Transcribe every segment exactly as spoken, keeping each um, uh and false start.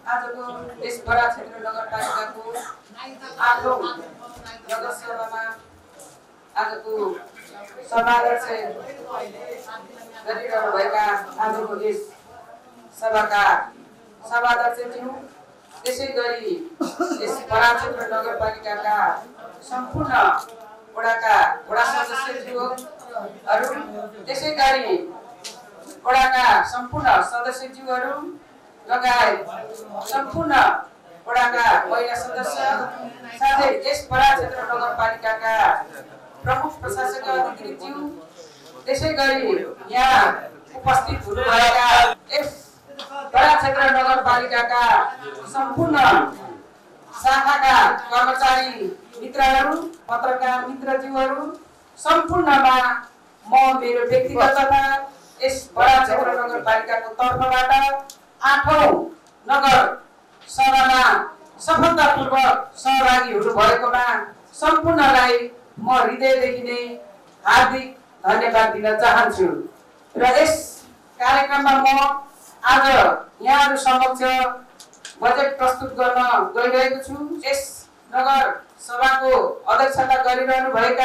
आजको यस बडा क्षेत्र नगरपालिकाको आठौँ नगरसभामा आजको सभाध्यक्ष गरिरहनुभएका आजको यस सभाका सभाध्यक्षज्यू, त्यसै गरी यस बडा क्षेत्र नगरपालिकाका सम्पूर्ण वडाका वडा सदस्यज्यूहरू, त्यसै गरी वडाका सम्पूर्ण सदस्यज्यूहरू लगायत सम्पूर्ण वडाका महिला सदस्य साथै यस बडा क्षेत्र नगरपालिकाका प्रमुख प्रशासकीय अधिकारीज्यू, त्यसै गरी यहाँ उपस्थित हुनुभएका यस बडा क्षेत्र नगरपालिकाका सम्पूर्ण शाखाका कर्मचारी मित्रहरू, पत्रकार मित्रज्यूहरू, सम्पूर्णमा म मेरो व्यक्तिगत तथा यस बडा क्षेत्र नगरपालिकाको तर्फबाट आठौँ नगर सभामा सफलतापूर्वक सहभागी हुनुभएकोमा सम्पूर्णलाई म हृदयदेखि नै हार्दिक धन्यवाद दिन चाहन्छु। र यस कार्यक्रममा म आज यहाँहरू समक्ष बजेट प्रस्तुत गर्न गइरहेको छु। यस नगर सभाको अध्यक्षता गरिरहनुभएका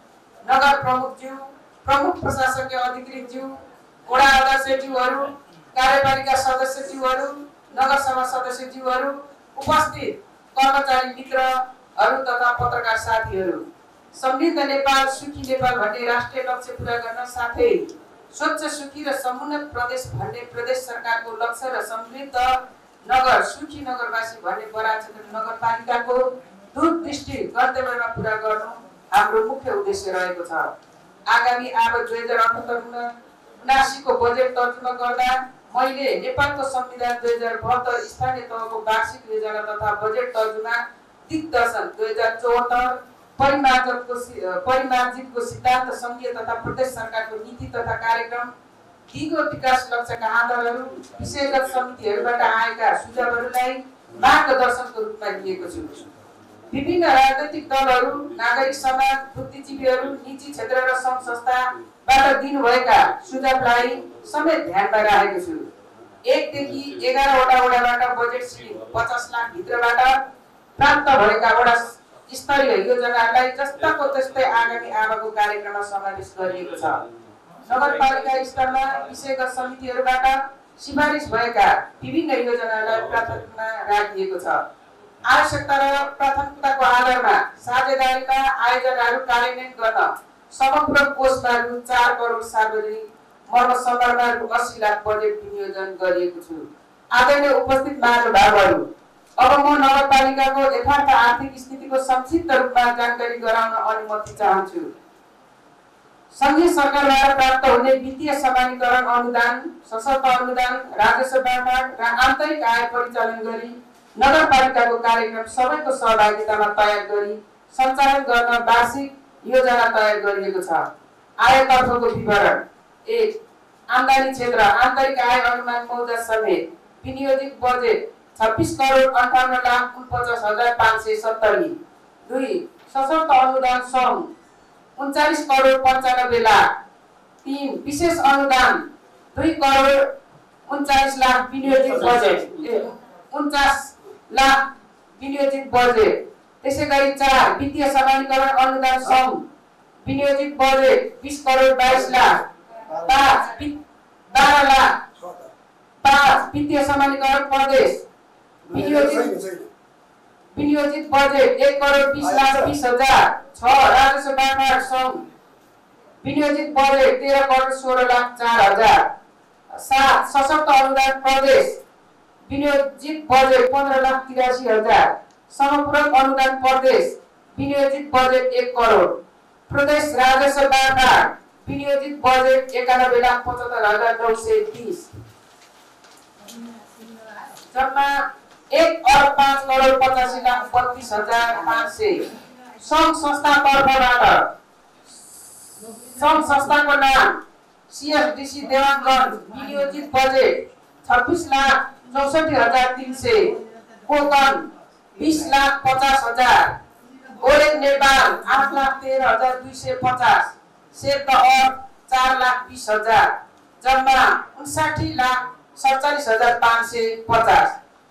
नगर प्रमुखज्यू, प्रमुख प्रशासकीय अधिकारीज्यू, वडा अध्यक्षज्यूहरू, कार्यपालिका सदस्यज्यूहरू, नगरसभा सदस्यज्यूहरू, उपस्थित कर्मचारी मित्रहरू तथा पत्रकार साथीहरू, समृद्ध नेपाल सुखी नेपाल भन्ने राष्ट्रिय लक्ष्य पूरा गर्न साथै स्वच्छ सुखी र समुन्नत प्रदेश भन्ने प्रदेश सरकारको लक्ष्य र समृद्ध नगर सुखी नगरवासी भन्ने बडा क्षेत्र नगरपालिकाको दूरदृष्टि कर्तव्यमा पूरा गर्नु हाम्रो मुख्य उद्देश्य रहेको छ। आगामी आबद्ध दुई हजार अठहत्तर उनासी को बजेट तर्जुमा गर्दा मैले नेपालको संविधान दुई हजार बहत्तर स्थानीय तहको वार्षिक योजना तथा बजेट तर्जुमा दिग्दर्शन दुई हजार चौहत्तर परिमार्जनको परिमार्जितको सिद्धान्त संघीय तथा प्रदेश सरकारको नीति तथा कार्यक्रम दिगो विकास लक्ष्यका आधारहरू विषयगत समितिहरूबाट आएका सुझावहरूलाई मार्गदर्शनको रूपमा लिएको छु। विभिन्न राजनैतिक दलहरू, नागरिक समाज, बुद्धिजीवीहरू, निजी क्षेत्र र सङ्घ संस्थाबाट दिनुभएका सुझावलाई समेत ध्यानमा राखेको छु। एकदेखि एघारवटा वडाबाट बजेट सिलिङ पचास लाख भित्रबाट प्राप्त भएका वडा स्तरीय योजनाहरूलाई जस्ताको त्यस्तै आगामी आवाको कार्यक्रममा समावेश गरिएको छ। नगरपालिका स्तरमा विषयगत समितिहरूबाट सिफारिस भएका विभिन्न योजनाहरूलाई प्राथमिकतामा राखिएको छ। आवश्यकता र प्राथमिकताको आधारमा साझेदारीमा आयोजनाहरू कार्यान्वयन गर्न समग्र कोषमा रु चार करोड सार्वजनिक मर्मत सम्बन्धमा रु अस्सी लाख बजेट विनियोजन गरिएको छु। आदरणीय उपस्थित महानुभावहरू, अब म नगरपालिकाको यथार्थ आर्थिक स्थितिको संक्षिप्त रूपमा जानकारी गराउन अनुमति चाहन्छु। संघीय सरकारबाट प्राप्त हुने वित्तीय समानीकरण अनुदान, सशक्त अनुदान, राजस्व बाँडफाँड र आन्तरिक आय परिचालन गरी नगरपालिकाको कार्यक्रम सबैको सहभागितामा तयार गरी सञ्चालन गर्न वार्षिक योजना तयार गरिएको छ। आयतर्फको विवरण: एक, आम्दानी क्षेत्र आन्तरिक आय अनुमान मौजा समेत विनियोजित बजेट छब्बीस करोड अन्ठाउन्न लाख उनपचास हजार पाँच सय सत्तरी। दुई, सशक्त अनुदान सम उन्चालिस करोड पन्चानब्बे लाख। तीन, विशेष अनुदान दुई करोड उन्चालिस लाख विनियोजित बजेट उन्चास लाख विनियोजित बजेट। त्यसै गरी चार, वित्तीय समानीकरण अनुदान सम विनियोजित बजेट बीस करोड बाइस लाख। पाँच, बाह्र लाख। पाँच, वित्तीय समानीकरण प्रदेश विनियोजित विनियोजित बजेट एक करोड बीस लाख बीस हजार। छ, राजस्व बाँडफाँड सम विनियोजित बजेट तेह्र करोड सोह्र लाख चार हजार। सात, सशक्त अनुदान प्रदेश विनियोजित बजेट पन्ध्र लाख तिरासी हजार। समपूरक अनुदान प्रदेश विनियोजित बजेट एक करोड। प्रदेश राजस्व बाँडफाँड विनियोजित बजेट एकानब्बे लाख पचहत्तर हजार नौ सय तीस। जम्मा एक अरब पाँच करोड पचासी लाख बत्तीस हजार पाँच सय। सङ्घ संस्था तर्फबाट सङ्घ संस्थाको नाम सीएसडीसी देवानगञ्ज विनियोजित बजेट छब्बीस लाख चौसठी हजार तीन सय। कोकन बीस लाख पचास हजार। ओरेन्ज नेपाल आठ लाख तेह्र हजार दुई सय पचास। सेभ द अर्थ चार लाख बीस हजार। जम्मा उन्साठी लाख सडचालिस हजार पाँच सय पचास।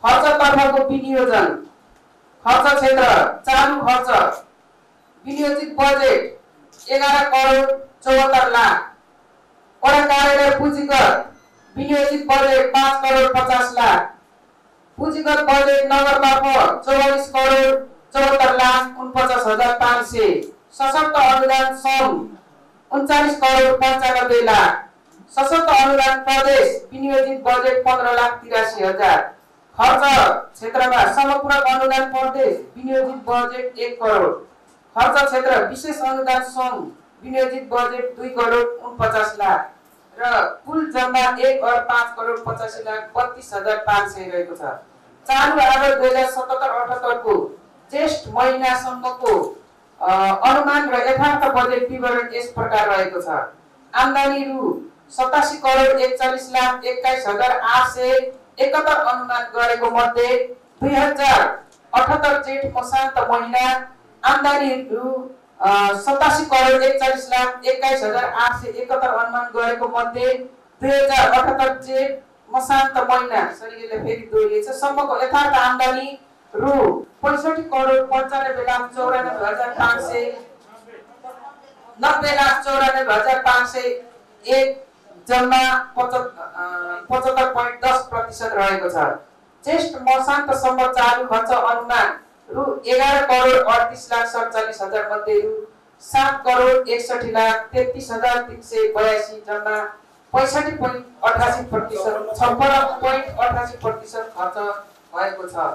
खर्चतर्फको विनियोजन खर्च क्षेत्र चालु खर्च विनियोजित बजेट एघार करोड चौहत्तर लाख। वडा कार्यालय पुँजीगत विनियोजित बजेट पाँच करोड पचास लाख। पुँजीगत बजेट नगरतर्फ चौवालीस करोड चौहत्तर लाख उनपचास हजार पाँच सय। सशक्त अनुदान सङ्घ उन्चालीस करोड पन्चानब्बे लाख। सशक्त अनुदान प्रदेश विनियोजित बजेट पन्ध्र लाख तिरासी हजार। खर्च क्षेत्रमा समपूरक अनुदान प्रदेश विनियोजित बजेट एक करोड। खर्च क्षेत्र विशेष अनुदान सङ्घ विनियोजित बजेट दुई करोड उनपचास लाख र कुल जम्मा एक अर्ब पाँच करोड पचासी लाख बत्तीस हजार पाँच सय रहेको छ। चालु आर्थिक दुई हजार सतहत्तर अठहत्तर को जेष्ठ महिनासम्मको अनुमान र यथार्थ बजेट विवरण यस प्रकार रहेको छ। आम्दानी रु सतासी करोड एकचालिस लाख एक्काइस हजार आठ सय एकहत्तर अनुमान गरेको मध्ये दुई हजार अठहत्तर जेठ मसान्त महिना आम्दानी रु सतासी करोड एकचालिस लाख एक्काइस हजार आठ सय एकहत्तर अनुमान गरेको मध्ये दुई हजार अठहत्तर जेठ मसान्त महिना सरी यसले फेरि दोहोरिएछ सम्मको यथार्थ आम्दानी रु पैँसठी करोड पन्चानब्बे लाख चौरानब्बे हजार पाँच सय नब्बे लाख चौरानब्बे हजार पाँच सय एक जम्मा पचहत्तर पोइन्ट दस प्रतिशत रहेको छ। जेष्ठ मसान्तसम्म चालु खर्च अनुमान रु एघार करोड अडतिस लाख सडचालिस हजार मध्ये रु सात करोड एकसठी लाख तेत्तिस हजार तिन सय बयासी जम्मा पैँसठी पोइन्ट अठासी प्रतिशत छप्पन्न पोइन्ट अठासी प्रतिशत खर्च भएको छ।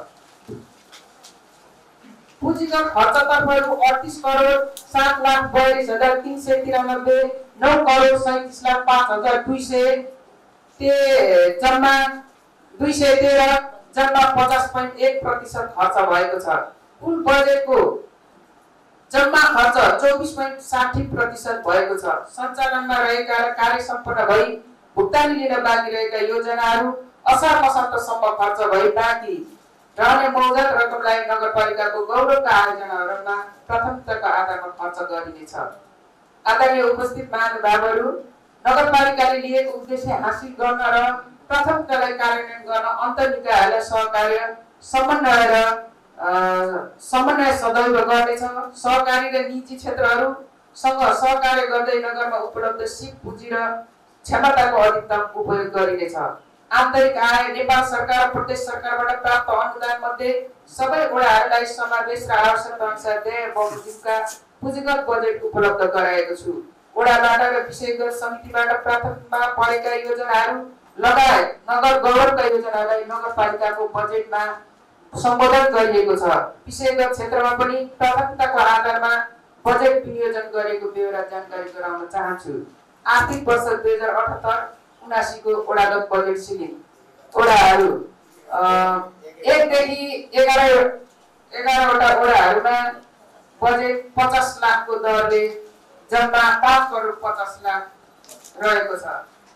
पुँजीगत खर्चतर्फ रु अडतिस करोड सात लाख बयालिस हजार तिन सय तिरानब्बे नौ करोड सैंतीस लाख पाँच हजार दुई सय ते जम्मा दुई सय तेह्र जम्मा पचास पोइन्ट एक प्रतिशत खर्च भएको छ। कुल बजेटको जम्मा खर्च चौबिस पोइन्ट साठी प्रतिशत भएको छ। सञ्चालनमा रहेका र कार्य सम्पन्न भई भुक्तानी लिन बाँकी रहेका योजनाहरू असार मसान्तसम्म खर्च भई बाँकी रहने मौजत रकमलाई नगरपालिकाको गौरवका आयोजनाहरूमा प्राथमिकताको आधारमा खर्च गरिनेछ। आदरणीय उपस्थित महानुभावहरू, नगरपालिकाले लिएको उद्देश्य हासिल गर्न र प्राथमिकतालाई कार्यान्वयन गर्न अन्तर्निकायहरूलाई सहकार्य समन्वय र समन्वय सदैव गर्नेछ। सहकारी र निजी क्षेत्रहरूसँग सहकार्य गर्दै नगरमा उपलब्ध सिप पुँजी र क्षमताको अधिकतम उपयोग गरिनेछ। आन्तरिक आय नेपाल सरकार र प्रदेश सरकारबाट प्राप्त अनुदान मध्ये सबै वडाहरूलाई समावेश र आवश्यकता अनुसार व्यय बमोजिमका पुँजीगत बजेट उपलब्ध गराएको छु। वडाबाट र विषयगत समितिबाट प्राथमिकतामा परेका योजनाहरू लगायत नगर गौरवका योजनालाई नगरपालिकाको बजेटमा सम्बोधन गरिएको छ। विषयगत क्षेत्रमा पनि प्राथमिकताको आधारमा बजेट विनियोजन गरेको बेहोरा जानकारी गराउन चाहन्छु। आर्थिक वर्ष दुई हजार अठहत्तर उनासी को वडागत बजेट सिलिङ वडाहरू एकदेखि एघार एघारवटा वडाहरूमा बजेट पचास लाखको दरले जम्मा पाँच करोड पचास लाख रहेको छ।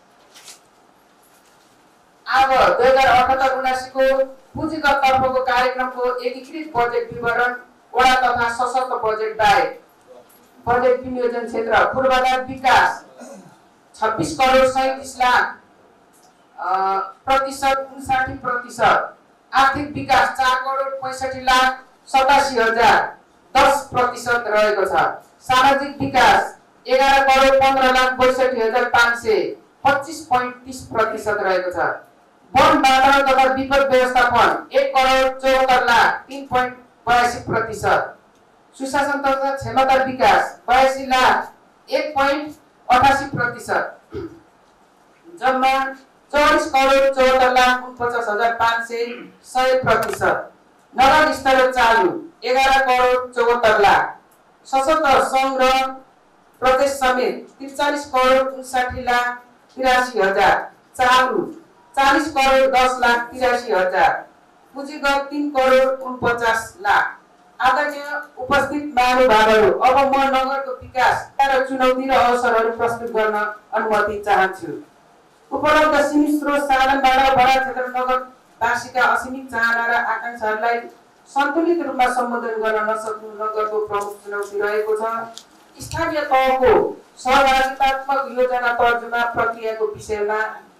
अब दुई हजार अठहत्तर उनासी को पुँजीगत तर्फको कार्यक्रमको एकीकृत बजेट विवरण वडा तथा सशक्त बजेट बाहेक बजेट विनियोजन क्षेत्र पूर्वाधार विकास छब्बीस करोड सैंतीस लाख प्रतिशत उनसाठी प्रतिशत। आर्थिक विकास चार करोड पैंसठी लाख सतासी हजार दस प्रतिशत रहेको छ। सामाजिक विकास एघार करोड पन्ध्र लाख बैसठी हजार पाँच सय पच्चीस पोइन्ट तीस प्रतिशत रहेको छ। वन वातावरण तथा विपद व्यवस्थापन एक करोड चौहत्तर लाख तीन पोइन्ट बयासी प्रतिशत। सुशासन तथा क्षमता विकास बयासी लाख एक पोइन्ट अठासी प्रतिशत। जम्मा चौवालीस करोड चौहत्तर लाख उनपचास हजार पाँच सय सय प्रतिशत। नगर स्तर चालु एघार करोड चौहत्तर लाख। सशस्त्र सङ्घ र प्रदेश समेत त्रिचालिस करोड उनसाठी लाख तिरासी हजार। चालु चालीस करोड दस लाख तिरासी हजार। पुँजीगत तीन करोड उनपचास लाख। आदरणीय उपस्थित महानुभावहरू, अब म नगरको विकास र चुनौती र अवसरहरू प्रस्तुत गर्न अनुमति चाहन्छु। उपलब्ध सीमित स्रोत साधनबाट बडा क्षेत्र नगरवासीका असीमित चाहना र आकांक्षाहरूलाई सन्तुलित रूपमा सम्बोधन गर्न नसक्नु नगरको प्रमुख चुनौती रहेको छ। स्थानीय तहको सहभागितात्मक योजना तर्जुमा प्रक्रियाको विषयमा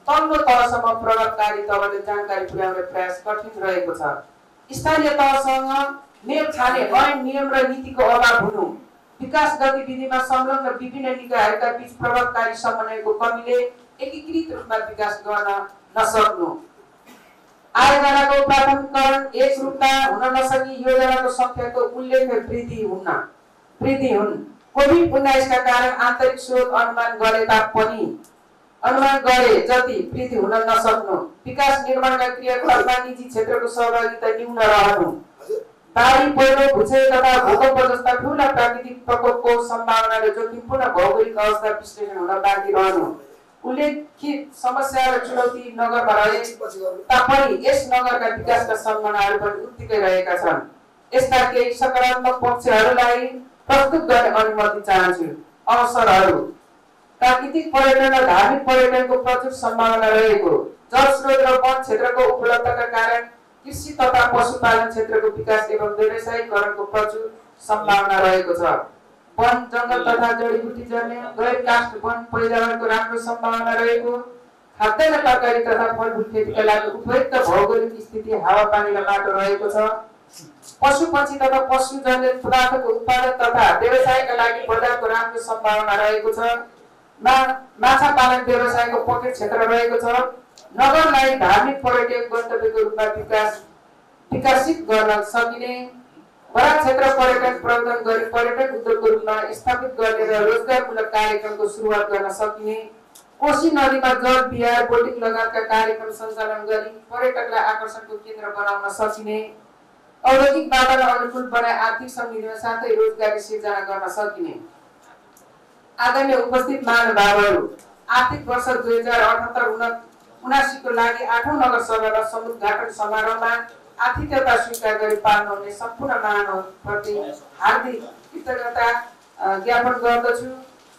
तल्लो तहसम्म प्रभावकारी तहले जानकारी पुर्याउने प्रयास कठिन रहेको छ। स्थानीय तहसँग मेल खाने ऐन नियम र नीतिको अभाव हुनु, विकास गतिविधिमा संलग्न विभिन्न निकायहरूका बीच प्रभावकारी समन्वयको कमीले एकीकृत रूपमा विकास गर्न नसक्नु, आयोजनाको प्राथमिकरण एक रूपमा हुन नसकी योजनाको संख्याको उल्लेख्य वृद्धि हुन वृद्धि हुन्। कोभिड उन्नाइस का कारण आन्तरिक स्रोत अनुमान गरे तापनि अनुमान गरे जति वृद्धि हुन नसक्नु, विकास निर्माणका क्रियाकलापमा निजी क्षेत्रको सहभागिता न्यून रहनु, बाढी पहिरो भूक्षय तथा भूकम्प जस्ता ठूला प्राकृतिक प्रकोपको सम्भावना र जोखिमपूर्ण भौगोलिक अवस्था विश्लेषण हुन बाँकी रहनु, उल्लेखित समस्या र चुनौती नगरमा रहे तापनि यस नगरका विकासका सम्भावनाहरू पनि उत्तिकै रहेका छन्। यस्ता केही सकारात्मक पक्षहरूलाई प्रस्तुत गर्ने अनुमति चाहन्छु। अवसरहरू: प्राकृतिक पर्यटन र धार्मिक पर्यटनको प्रचुर सम्भावना रहेको, जलस्रोत र वन क्षेत्रको उपलब्धताका कारण कृषि तथा पशुपालन क्षेत्रको विकास एवं व्यवसायीकरणको प्रचुर सम्भावना रहेको छ। वन जंगल तथा जडीबुटी जन्य गैर काष्ठ वन पैदावारको राम्रो सम्भावना रहेको, खाद्यान्न तरकारी तथा फलफूल खेतीका लागि उपयुक्त भौगोलिक स्थिति, हावापानी र माटो रहेको छ। पशु पक्षी तथा पशुजन्य पदार्थको उत्पादन तथा व्यवसायका लागि बजारको राम्रो सम्भावना रहेको छ। मा माछा पालन व्यवसायको पकेट क्षेत्र रहेको छ। नगरलाई धार्मिक पर्यटक गन्तव्यको रूपमा विकास विकसित गर्न सकिने, बराक क्षेत्र पर्यटन प्रबन्धन गरी पर्यटन उद्योगको रूपमा स्थापित गर्ने र रोजगारमूलक कार्यक्रमको सुरुवात गर्न सकिने, कोशी नदीमा जल विहार, बोटिङ लगायतका कार्यक्रम सञ्चालन गरी पर्यटकलाई आकर्षणको केन्द्र बनाउन सकिने, औद्योगिक वातावरण अनुकूल बनाई आर्थिक समृद्धिमा साथै रोजगारी सिर्जना गर्न सकिने। आदरणीय उपस्थित महानुभावहरू, आर्थिक वर्ष दुई हजार अठहत्तर उनासी को लागि आठौं नगर सभा र समुद्घाटन समारोहमा आतिथ्यता स्वीकार गरी पाल्नुहुने सम्पूर्ण महानुभावप्रति हार्दिक कृतज्ञता ज्ञापन गर्दछु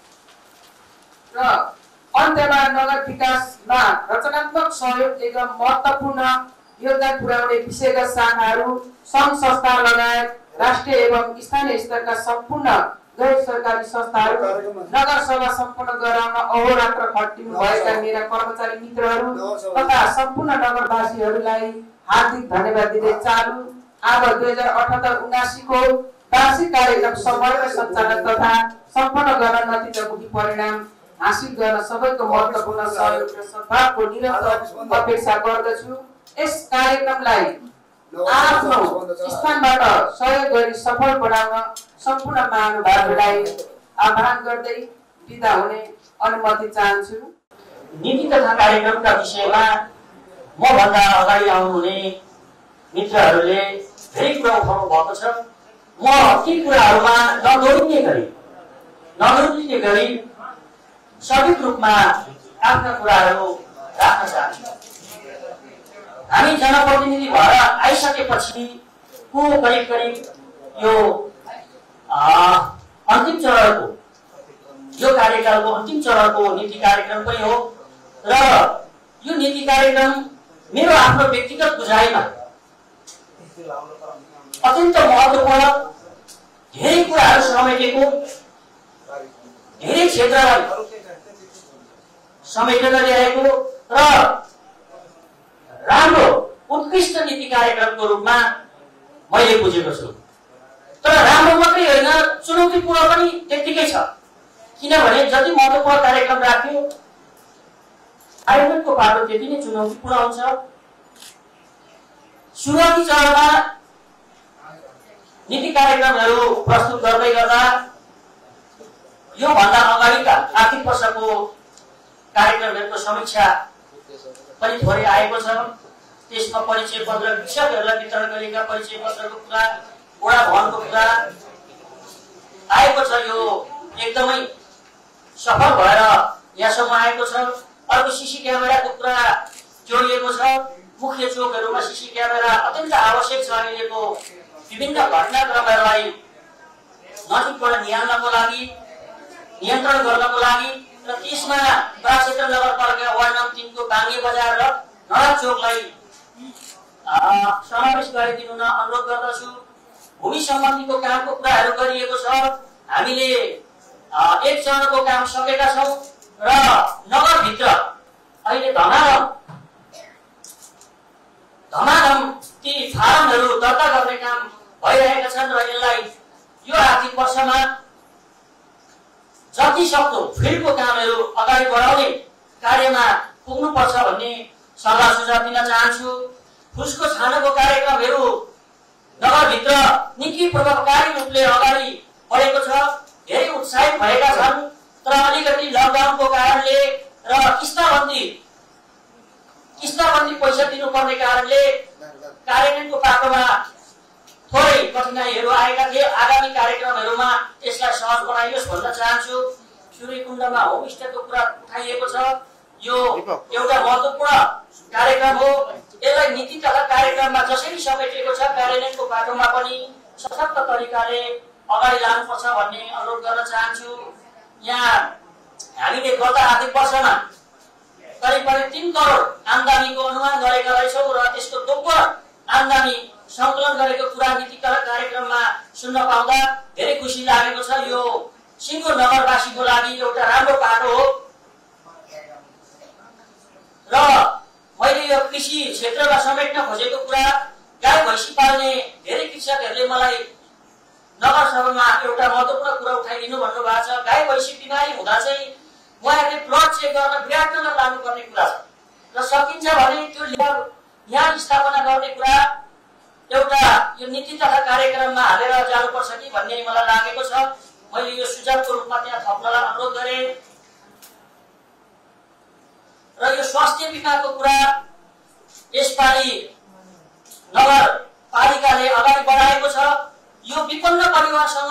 र अन्त्यमा नगर विकासमा रचनात्मक सहयोग एवं महत्त्वपूर्ण योगदान पुर्याउने विषयगत शाखाहरू, सङ्घ संस्था लगायत राष्ट्रिय एवं स्थानीय स्तरका सम्पूर्ण गैर सरकारी संस्थाहरू, नगर सभा सम्पन्न गराउन अहोरात्र खटिनु भएका मेरा कर्मचारी मित्रहरू तथा सम्पूर्ण नगरवासीहरूलाई हार्दिक धन्यवाद दिँदै चालु आज दुई हजार अठहत्तर उनासी को वार्षिक कार्यक्रम समयमै सञ्चालन तथा सम्पन्न गर्न नतिजामुखी परिणाम हासिल गर्न सबैको महत्त्वपूर्ण सहयोग र सद्भावको निरन्तर अपेक्षा गर्दछु। यस कार्यक्रमलाई आफ्नो स्थानबाट सहयोग गरी सफल बनाउन सम्पूर्ण महानुभावहरूलाई आह्वान गर्दै बिदा हुने अनुमति चाहन्छु। नीति तथा कार्यक्रमका विषयमा म भन्दा अगाडि आउनुहुने मित्रहरूले धेरै कुरा उठाउनु भएको छ। म ती कुराहरूमा नदोहोरिने गरी नदोहोरिने गरी सठिक रूपमा आफ्ना कुराहरू राख्न चाहन्छु। हामी जनप्रतिनिधि भएर आइसकेपछि को करिब करिब यो अन्तिम चरणको यो कार्यकालको अन्तिम चरणको नीति कार्यक्रम पनि हो र यो नीति कार्यक्रम मेरो आफ्नो व्यक्तिगत बुझाइमा अत्यन्त महत्त्वपूर्ण, धेरै कुराहरू समेटेको, धेरै क्षेत्रलाई समेटेर ल्याएको र राम्रो उत्कृष्ट नीति कार्यक्रमको रूपमा मैले बुझेको छु। तर राम्रो मात्रै होइन, चुनौतीपूर्ण पनि त्यतिकै छ। किनभने जति महत्त्वपूर्ण कार्यक्रम राख्यो आयोजनको बाटो त्यति नै चुनौतीपूर्ण हुन्छ। सुरुवाती चरणमा नीति कार्यक्रमहरू प्रस्तुत गर्दै गर्दा यो भन्दा अगाडिका आर्थिक वर्षको कार्यक्रमहरूको समीक्षा पनि थोरै आएको छ। त्यसमा परिचय पत्र, कृषकहरूलाई वितरण गरिएका परिचय पत्रको कुरा, वडा भवनको कुरा आएको छ। यो एकदमै सफल भएर यहाँसम्म आएको छ। अर्को सिसी क्यामेराको कुरा जोडिएको छ। मुख्य चोकहरूमा सिसी क्यामेरा अत्यन्त आवश्यक छ। अहिलेको विभिन्न घटनाक्रमहरूलाई नजिकबाट निहाल्नको लागि, नियन्त्रण गर्नको लागि र त्यसमा बराक क्षेत्र नगरपालिका वार्ड नम्बर तीन को बाङ्गे बजार र नडा चोकलाई समावेश गरिदिनु अनुरोध गर्दछु। भूमि सम्बन्धीको कामको कुराहरू गरिएको छ। हामीले एक चरणको काम सकेका छौँ र नगरभित्र अहिले धना पक्षमा जति सक्दो फिल्डको कामहरू अगाडि बढाउने कार्यमा पुग्नुपर्छ भन्ने सल्लाह सुझाव दिन चाहन्छु। फुसको छानोको कार्यक्रमहरू नगरभित्र निकै प्रभावकारी रूपले अगाडि बढेको छ। धेरै उत्साहित भएका छन्, तर अलिकति लकडाउनको कारणले र किस्ताबन्दी किस्ताबन्दी पैसा दिनुपर्ने कारणले कार्यान्वयनको बाटोमा थोरै कठिनाइहरू आएका थिए। आगामी कार्यक्रमहरूमा यसलाई सहज बनाइयोस् भन्न चाहन्छु। सूर्यकुण्डमा होमस्टेको कुरा उठाइएको छ। यो एउटा महत्त्वपूर्ण कार्यक्रम हो। यसलाई नीति तथा कार्यक्रममा जसरी समेटिएको छ कार्यान्वयनको बाटोमा पनि सशक्त तरिकाले अगाडि लानुपर्छ भन्ने अनुरोध गर्न चाहन्छु। यहाँ हामीले गत आर्थिक वर्षमा करिब करिब तीन करोड आम्दानीको अनुमान गरेका रहेछौँ र त्यसको दोब्बर आम्दानी सङ्कलन गरेको कुरा नीति तथा कार्यक्रममा सुन्न पाउँदा धेरै खुसी लागेको छ। यो सिङ्गो नगरवासीको लागि एउटा राम्रो बाटो हो र मैले यो कृषि क्षेत्रमा समेट्न खोजेको कुरा गाई भैँसी पाल्ने धेरै कृषकहरूले मलाई नगरसभामा एउटा महत्त्वपूर्ण कुरा उठाइदिनु भन्नुभएको छ। गाई भैँसी बिमारी हुँदा चाहिँ उहाँहरूले प्लट चेक गर्न विराटनगर लानुपर्ने कुरा छ र सकिन्छ भने त्यो यहाँ स्थापना गर्ने कुरा एउटा यो नीति तथा कार्यक्रममा हालेर जानुपर्छ कि भन्ने मलाई लागेको छ। मैले यो सुझावको रूपमा त्यहाँ थप्नलाई अनुरोध गरेँ र यो स्वास्थ्य बिमाको कुरा यसपालि नगरपालिकाले अगाडि बढाएको छ। यो विपन्न परिवारसँग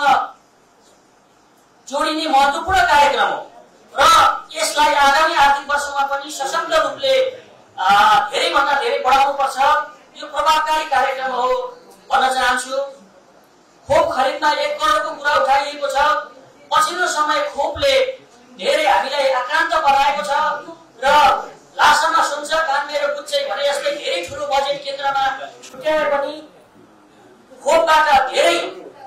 जोडिने महत्त्वपूर्ण कार्यक्रम हो र यसलाई आगामी आर्थिक वर्षमा पनि सशक्त रूपले धेरैभन्दा धेरै बढाउनुपर्छ। यो प्रभावकारी कार्यक्रम हो भन्न चाहन्छु। खोप खरिदमा एक करोडको कुरा उठाइएको छ। पछिल्लो समय खोपले धेरै हामीलाई आक्रान्त बनाएको छ र लासामा सुन्छ कान मेरो बुझ्छै भने जस्तै धेरै ठुलो बजेट केन्द्रमा छुट्याए पनि खोपबाट धेरै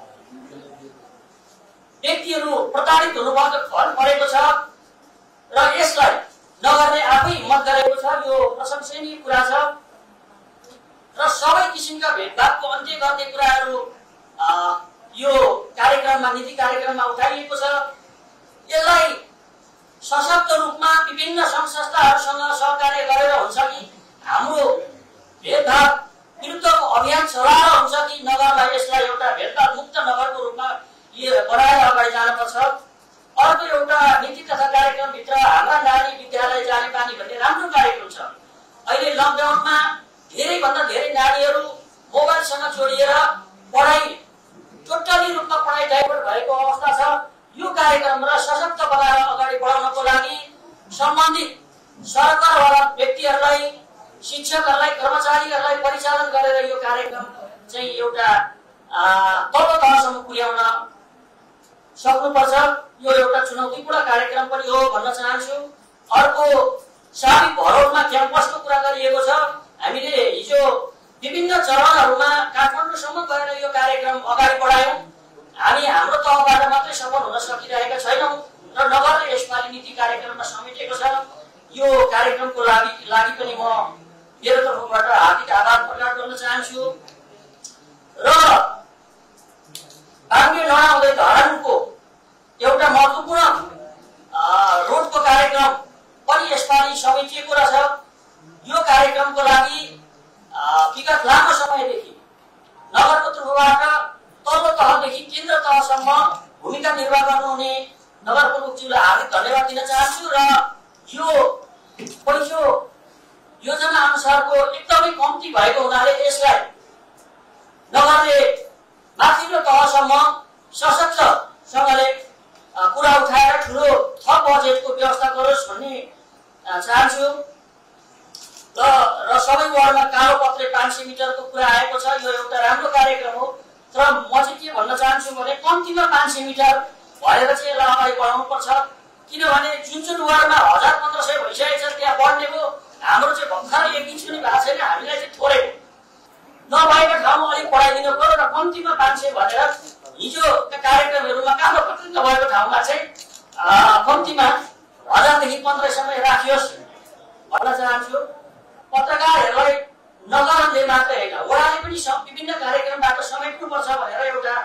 व्यक्तिहरू प्रताडित हुनुभएको परेको छ र यसलाई नगरले आफै हिम्मत गरेको छ। यो प्रशंसनीय कुरा छ र सबै किसिमका भेदभावको अन्त्य गर्ने कुराहरू यो कार्यक्रममा नीति कार्यक्रममा उठाइएको छ। यसलाई सशक्त रूपमा विभिन्न सङ्घ संस्थाहरूसँग सहकार्य गरेर हुन्छ कि हाम्रो भेदभाव विरुद्धको अभियान चलाएर हुन्छ कि नगरलाई यसलाई एउटा भेदभाव मुक्त नगरको रूपमा बनाएर अगाडि जानुपर्छ। अर्को एउटा नीति तथा कार्यक्रमभित्र हाम्रा नानी विद्यालय जाने पानी भन्ने राम्रो कार्यक्रम छ। अहिले लकडाउनमा धेरैभन्दा धेरै नानीहरू मोबाइलसँग जोडिएर पढाइ टोटली रूपमा पढाइ डाइभर्ट भएको अवस्था छ। यो कार्यक्रम र सशक्त बनाएर अगाडि बढाउनको लागि सम्बन्धित सरकारवाला व्यक्तिहरूलाई, शिक्षकहरूलाई, कर्मचारीहरूलाई परिचालन गरेर यो कार्यक्रम चाहिँ एउटा तल्लो तहसम्म पुर्याउन सक्नुपर्छ। यो एउटा चुनौतीपूर्ण कार्यक्रम पनि हो भन्न चाहन्छु। अर्को साबिक भरोलमा क्याम्पसको कुरा गरिएको छ। हामीले हिजो विभिन्न चरणहरूमा काठमाडौँसम्म गएर यो कार्यक्रम अगाडि बढायौँ। हामी हाम्रो तहबाट मात्रै सफल हुन सकिरहेका छैनौँ र नगरले यसपालि नीति कार्यक्रममा समेटेको छ। यो कार्यक्रमको लागि लागि पनि म मेरो तर्फबाट हार्दिक आभार प्रकट गर्न चाहन्छु र बाङ्गे नआउँदै धरानको एउटा महत्त्वपूर्ण रोडको कार्यक्रम पनि यसपालि समेटिएको रहेछ। यो कार्यक्रमको लागि विगत लामो समयदेखि नगरको तर्फबाट तल्लो तहदेखि केन्द्र तहसम्म भूमिका निर्वाह गर्नुहुने नगर प्रमुखज्यूलाई हार्दिक धन्यवाद दिन चाहन्छु र यो पैसो योजना अनुसारको एकदमै कम्ती भएको हुनाले यसलाई नगरले माथिल्लो तहसम्म सशक्तसँगले कुरा उठाएर ठुलो थप बजेटको व्यवस्था गरोस् भन्ने चाहन्छु र र सबै वार्डमा कालो पत्रे पाँच सय मिटरको कुरा आएको छ। यो एउटा राम्रो कार्यक्रम हो, तर म चाहिँ के भन्न चाहन्छु भने कम्तीमा पाँच सय मिटर भएर चाहिँ यसलाई अगाडि बढाउनु पर्छ। किनभने जुन जुन वार्डमा हजार पन्ध्र सय भइसकेको छ त्यहाँ बढ्ने हो, हाम्रो चाहिँ भर्खर एक इन्च पनि भएको छैन। हामीलाई चाहिँ थोरै नभएको ठाउँमा अलिक बढाइदिनु पर्यो र कम्तीमा पाँच सय भनेर हिजो कार्यक्रमहरूमा कालो पत्रे नभएको ठाउँमा चाहिँ कम्तीमा हजारदेखि पन्ध्रसम्म राखियोस् भन्न चाहन्छु। पत्रकारहरूलाई नगरले मात्रै होइन वडाले पनि विभिन्न कार्यक्रमबाट समेट्नुपर्छ भनेर एउटा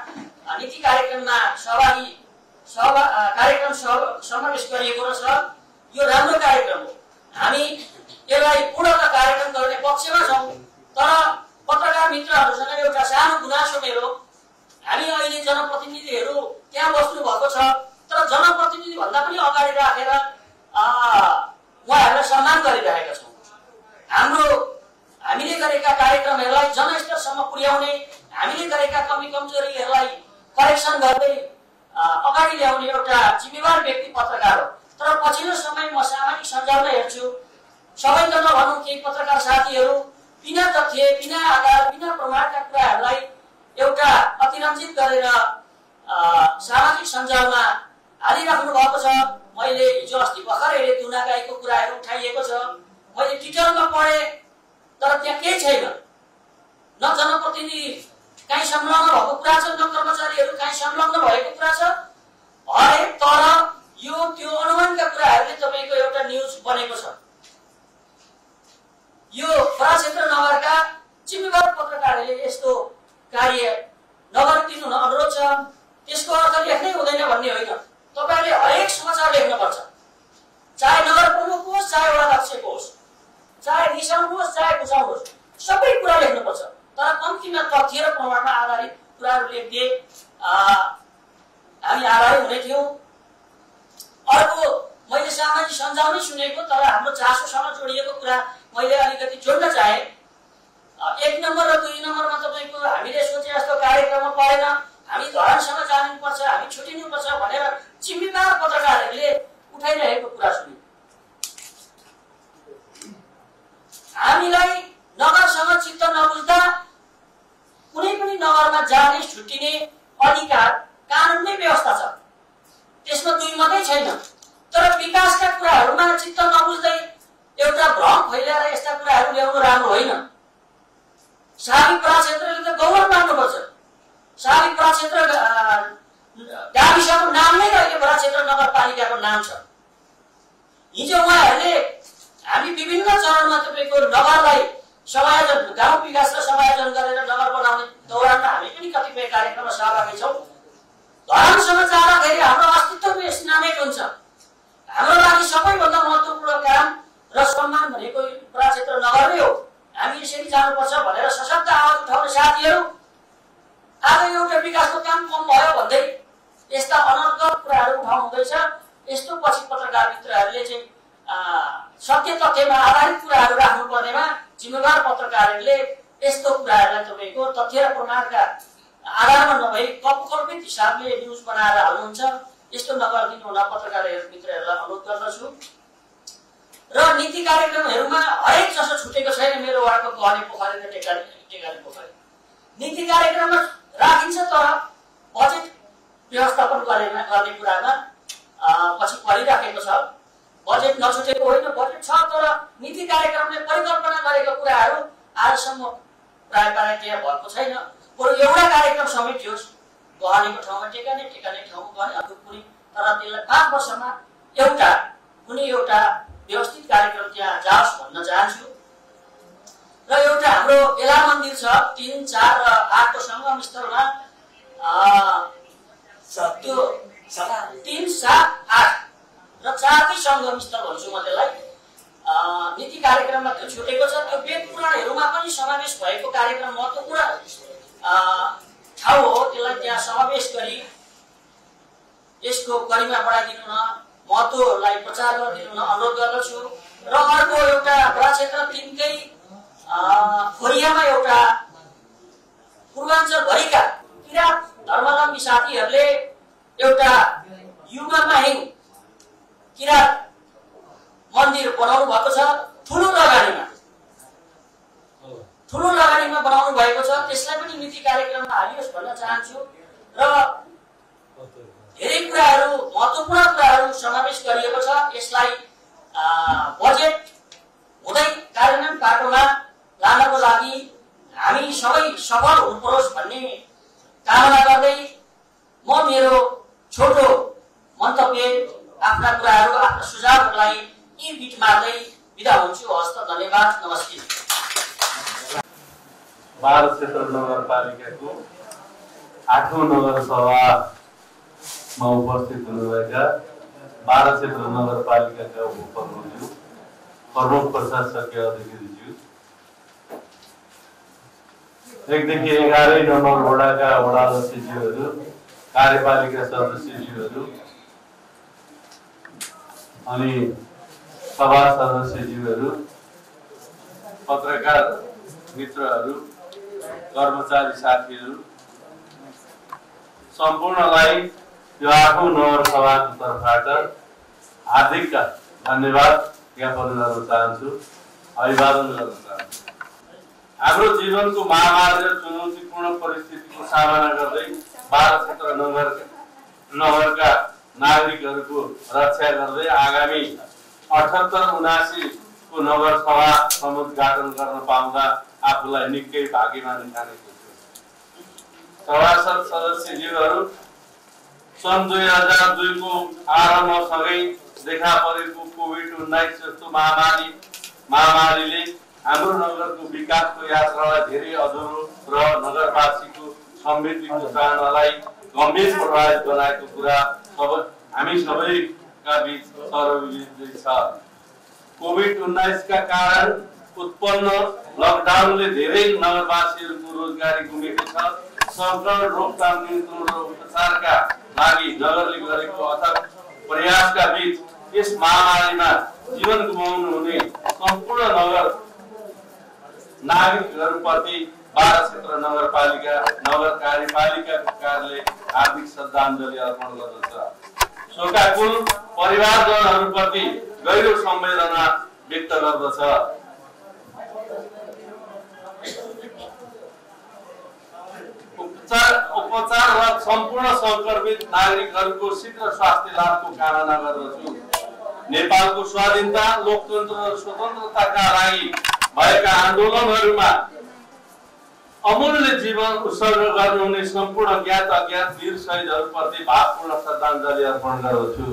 नीति कार्यक्रममा सहभागी सभा कार्यक्रम समावेश गरिएको छ। यो राम्रो कार्यक्रम हो, हामी यसलाई पूर्णता कार्यक्रम गर्ने पक्षमा छौँ। तर पत्रकार मित्रहरूसँग एउटा सानो गुनासो मेरो, हामी अहिले जनप्रतिनिधिहरू त्यहाँ बस्नु भएको छ, तर जनप्रतिनिधि भन्दा पनि अगाडि राखेर उहाँहरूलाई सम्मान गरिरहेका छौँ। हाम्रो हामीले गरेका कार्यक्रमहरूलाई जनस्तरसम्म पुर्याउने, हामीले गरेका कमी कमजोरीहरूलाई करेक्सन गर्दै अगाडि ल्याउने एउटा जिम्मेवार व्यक्ति पत्रकार हो। तर पछिल्लो समय म सामाजिक सञ्जालमा हेर्छु, सबैजना भनौँ केही पत्रकार साथीहरू बिना तथ्य, बिना आधार, बिना प्रमाणका कुराहरूलाई एउटा अतिरञ्जित गरेर सामाजिक सञ्जालमा हालिराख्नु भएको छ। मैले हिजो अस्ति भर्खर हेरेँ दुनागाईको कुराहरू उठाइएको छ, मैले ट्विटरमा पढेँ, तर त्यहाँ केही छैन। न जनप्रतिनिधि कहीँ संलग्न भएको कुरा छ, न कर्मचारीहरू कहीँ संलग्न भएको कुरा छ। हरेक तर यो त्यो अनुमानका कुराहरूले तपाईँको एउटा न्युज बनेको छ। यो बडा क्षेत्र नगरका जिम्मेवार पत्रकारहरूले यस्तो कार्य नगरिदिनु अनुरोध छ। त्यसको अर्थ लेख्नै हुँदैन भन्ने होइन, तपाईँहरूले हरेक समाचार लेख्नुपर्छ, चाहे नगर प्रमुख होस्, चाहे वडा अध्यक्षको होस्, चाहे रिसाउनुहोस्, चाहे बुझाउनुहोस्, सबै कुरा लेख्नुपर्छ। तर कम्तीमा तथ्य र प्रमाणमा आधारित कुराहरू लेख्दिए हामी आभारी हुने थियौँ। अर्को मैले सामाजिक सञ्जालमै सुनेको, तर हाम्रो चासोसँग जोडिएको कुरा मैले अलिकति जोड्न चाहे। एक नम्बर र दुई नम्बरमा तपाईँको हामीले सोचे जस्तो कार्यक्रममा परेन, हामी धरानसँग जानुपर्छ, हामी छुटिनुपर्छ भनेर जिम्मेवार पत्रकारहरूले उठाइरहेको कुरा सुन्यौँ। हामीलाई नगरसँग चित्त नबुझ्दा कुनै पनि नगरमा जाने छुट्टिने अधिकार कानुनमै व्यवस्था छ, त्यसमा दुई मात्रै छैन। तर विकासका कुराहरूमा चित्त नबुझ्दै एउटा भ्रम फैलाएर यस्ता कुराहरू ल्याउनु राम्रो होइन। साबिक बडा क्षेत्रले त गौरव मान्नुपर्छ। साबिक बडा क्षेत्र गाविसको नाम नै अहिले बडा क्षेत्र नगरपालिकाको नाम छ। हिजो उहाँहरूले हामी विभिन्न चरणमा तपाईँको नगरलाई समायोजन, गाउँ विकास र समायोजन गरेर नगर बनाउने दौरानमा हामी पनि कतिपय कार्यक्रममा सहभागी छौँ। धरानसँग जाँदाखेरि हाम्रो अस्तित्व यस नामै हुन्छ। हाम्रो लागि सबैभन्दा महत्त्वपूर्ण काम र सम्मान भनेको बडा क्षेत्र नगर नै हो। हामी यसरी जानुपर्छ भनेर सशक्त आवाज उठाउने साथीहरू आज एउटा विकासको काम कम भयो भन्दै यस्ता अनर्गल कुराहरू उठाउनु हुँदैछ। यस्तो पछि पत्रकार मित्रहरूले चाहिँ सत्य तथ्यमा आधारित कुराहरू राख्नुपर्नेमा जिम्मेवार पत्रकारहरूले यस्तो कुराहरूलाई तपाईँको तथ्य र प्रमाणका आधारमा नभई कल्पित हिसाबले न्युज बनाएर हाल्नुहुन्छ। यस्तो नगरिदिनु हुन पत्रकार मित्रहरूलाई अनुरोध गर्दछु। र नीति कार्यक्रमहरूमा हरेक जसो छुटेको छैन। मेरो वार्डको गहने पोखरी र टेकाली टेकाली पोखरी नीति कार्यक्रममा राखिन्छ, तर बजेट व्यवस्थापन गर्ने गर्ने कुरामा पछि परिराखेको छ। बजेट नछुटेको होइन, बजेट छ, तर नीति कार्यक्रमले परिकल्पना गरेको कुराहरू आजसम्म प्राय प्राय त्यहाँ भएको छैन। बरु एउटा कार्यक्रम समेटियोस्, गहनेको ठाउँमा टेकाने, टेकाने ठाउँमा गहने, अर्को कुनै, तर त्यसलाई पाँच वर्षमा एउटा कुनै एउटा व्यवस्थित कार्यक्रम त्यहाँ जाओस् भन्न चाहन्छु। र एउटा हाम्रो बेला मन्दिर छ, तीन चार र आठको सङ्गम स्थलमा त्यो तीन सात आठ र चारकै सङ्गम स्थल भन्छु म त्यसलाई। नीति कार्यक्रममा त्यो छुटेको छ। त्यो वेद पुराणहरूमा पनि समावेश भएको कार्यक्रम महत्त्वपूर्ण ठाउँ हो, त्यसलाई त्यहाँ समावेश गरी यसको गरिमा बढाइदिनु न, महत्त्वलाई प्रचार गरिदिनु न अनुरोध गर्दछु। र अर्को एउटा बडा क्षेत्र तिनकै खोरियामा एउटा पूर्वाञ्चलभरिका किराँत धर्मावलम्बी साथीहरूले एउटा युवा माहिङ किराँत मन्दिर बनाउनु भएको छ। ठुलो लगानीमा ठुलो लगानीमा बनाउनु भएको छ। त्यसलाई पनि नीति कार्यक्रममा हालियोस् भन्न चाहन्छु। र धेरै कुराहरू महत्त्वपूर्ण कुराहरू समावेश गरिएको छ। यसलाई बजेट हुँदै कार्यान्वयन बाटोमा लानको लागि हामी सबै सफल हुनु परोस् भन्ने कामना गर्दै म मेरो छोटो मन्तव्य, आफ्ना कुराहरू, आफ्ना सुझावहरूलाई यी बिट मार्दै बिदा हुन्छु। हस्त धन्यवाद, नमस्ते। बाह्र क्षेत्र नगरपालिकाको आठौँ नगरसभामा उपस्थित हुनुभएका बाह्र क्षेत्र नगरपालिकाका उपप्रमुखज्यू, प्रमुख प्रशासकीय अधिकारीज्यू, एकदेखि एघारै नम्बर वडाका वडाध्यक्षज्यूहरू, कार्यपालिका सदस्यज्यूहरू अनि सभा सदस्यज्यूहरू, पत्रकार मित्रहरू, कर्मचारी साथीहरू सम्पूर्णलाई यो आठौँ नगरसभाको तर्फबाट हार्दिक धन्यवाद ज्ञापन गर्न चाहन्छु, अभिवादन गर्न चाहन्छु। हाम्रो जीवनको महामारी र चुनौतीपूर्ण परिस्थितिको सामना गर्दै बाह्र क्षेत्र नगर नगरका नागरिकहरूको रक्षा गर्दै आगामी अठहत्तर उनासी को नगरसभा समुद्घाटन गर्न पाउँदा आफूलाई निकै भाग्यमानी ठानेको छु। सभासद सदस्यज्यूहरू, सन् दुई हजार दुई को आरम्भसँगै देखा परेको कोभिड उन्नाइस जस्तो महामारी महामारीले हाम्रो नगरको विकासको यात्रालाई धेरै अधुरो र नगरवासीको समृद्धिको चाहनालाई गम्भीर प्रभावित बनाएको कुरा सब हामी सबैका बीच सर्वविदित छ। कोभिड उन्नाइस का कारण उत्पन्न लकडाउनले धेरै नगरवासीहरूको रोजगारी गुमेको छ। संक्रमण रोकथाम नियन्त्रण र उपचारका लागि नगरले गरेको अथक प्रयासका बीच यस महामारीमा जीवन गुमाउनु हुने सम्पूर्ण नगर नागरिकहरूप्रति बाह्र क्षेत्र नगरपालिका नगर कार्यपालिकाको कार्यालय हार्दिक श्रद्धाञ्जली अर्पण गर्दछ। शोकाकुल परिवारजनहरूप्रति गहिरो संवेदना व्यक्त गर्दछ। उपचार उपचार र सम्पूर्ण संक्रमित नागरिकहरूको शीघ्र स्वास्थ्य लाभको कामना गर्दछु। नेपालको स्वाधीनता, लोकतन्त्र र स्वतन्त्रताका लागि भएका आन्दोलनहरूमा अमूल्य जीवन उत्सर्ग गर्नुहुने सम्पूर्ण ज्ञात अज्ञात वीर शहीदहरूप्रति भावपूर्ण श्रद्धाञ्जली अर्पण गर्दछु।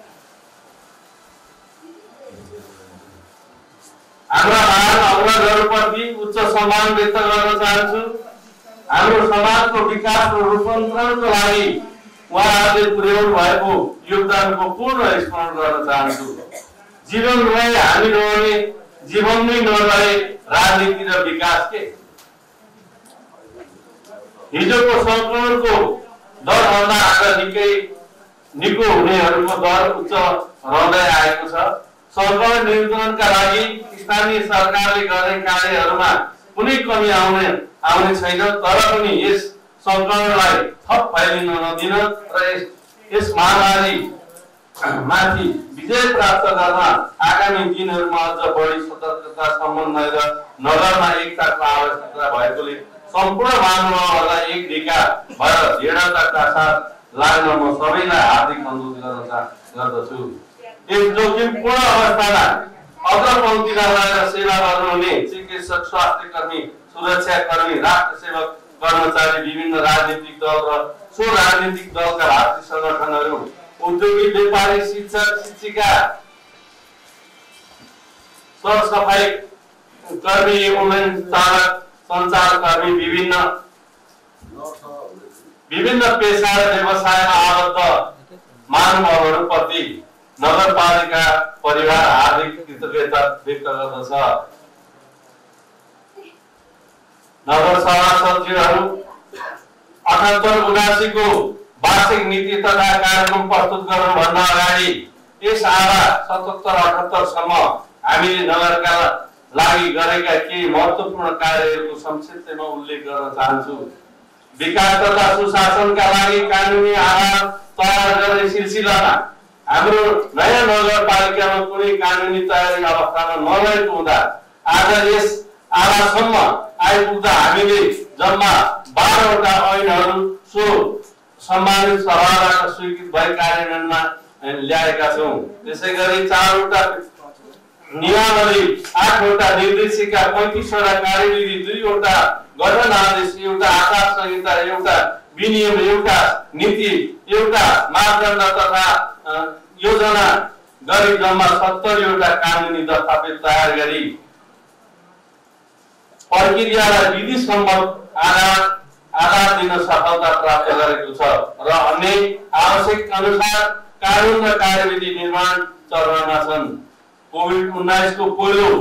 हाम्रा महान अग्रजहरूप्रति उच्च सम्मान व्यक्त गर्न चाहन्छु। हाम्रो समाजको विकास र रूपान्तरणको लागि उहाँहरूले पुर्याउनु भएको योगदानको पूर्ण स्मरण गर्न चाहन्छु। जीवन रहे हामी रहने, जीवन नै नरहे राजनीति र विकास के। हिजोको संक्रमणको दरभन्दा आज निकै निको हुनेहरूको दर उच्च रहँदै आएको छ। संक्रमण नियन्त्रणका लागि स्थानीय सरकारले गर्ने कार्यहरूमा कुनै कमी आउने आउने छैन। तर पनि यस संक्रमणलाई थप फैलिन नदिन र यस यस महामारी माथि विजय प्राप्त गर्न आगामी दिनहरूमा अझ बढी सतर्कता, समन्वय र नगरमा एकताको आवश्यकता भएकोले सम्पूर्ण महानुभावहरूलाई एक ढिका भएर दृढताका साथ लाग्न म सबैलाई हार्दिक अनुरोध गर्न गर्दछु। यस जोखिमपूर्ण अवस्थामा अग्रपङ्क्तिमा रहेर सेवा गर्नुहुने चिकित्सक, स्वास्थ्य कर्मी, सुरक्षा कर्मी, राष्ट्र सेवक, कर्मचारी, विभिन्न राजनीतिक दल र सो राजनीतिक दलका भारतीय संगठनहरू, उद्योगी, व्यापारी, शिक्षक, शिक्षिका, सरसफाई कर्मी, एम्बुलेन्स चालक, सञ्चारकर्मी, विभिन्न विभिन्न पेशा र व्यवसायमा आबद्ध महानुभावहरूप्रति नगरपालिका परिवार हार्दिक कृतज्ञता व्यक्त गर्दछ। नगर सभासदज्यूहरू, अठहत्तर उनासीको वार्षिक नीति तथा कार्यक्रम प्रस्तुत गर्नुभन्दा अगाडि यस आधा सतहत्तर अठहत्तरसम्म हामीले नगरका लागि गरेका केही महत्त्वपूर्ण कार्यहरूको संक्षिप्तमा उल्लेख गर्न चाहन्छु। विकास तथा सुशासनका लागि कानुनी आधार तयार गर्ने सिलसिलामा हाम्रो नयाँ नगरपालिकामा कुनै कानुनी तयारी अवस्थामा नरहेको हुँदा आज यस आधासम्म आइपुग्दा हामीले जम्मा बाह्रवटा ऐनहरू सो सम्मानित सभाबाट स्वीकृत भई कार्यान्वयनमा ल्याएका छौँ। त्यसै गरी चारवटा नियमावली, आठवटा निर्देशिका, पैंतीसवटा कार्यविधि, दुईवटा गठन आदेश, एउटा आचार संहिता, एउटा विनियम, एउटा नीति, एउटा मापदण्ड तथा योजना गरी जम्मा सत्तरीवटा कानुनी दस्तावेज तयार गरी प्रक्रियालाई विधिसम्मत आधार आधार दिन सफलता प्राप्त गरेको छ र अन्य आवश्यक अनुसार कानुन र कार्यविधि निर्माण चरणमा छन्। कोभिड उन्नाइस को पहिलो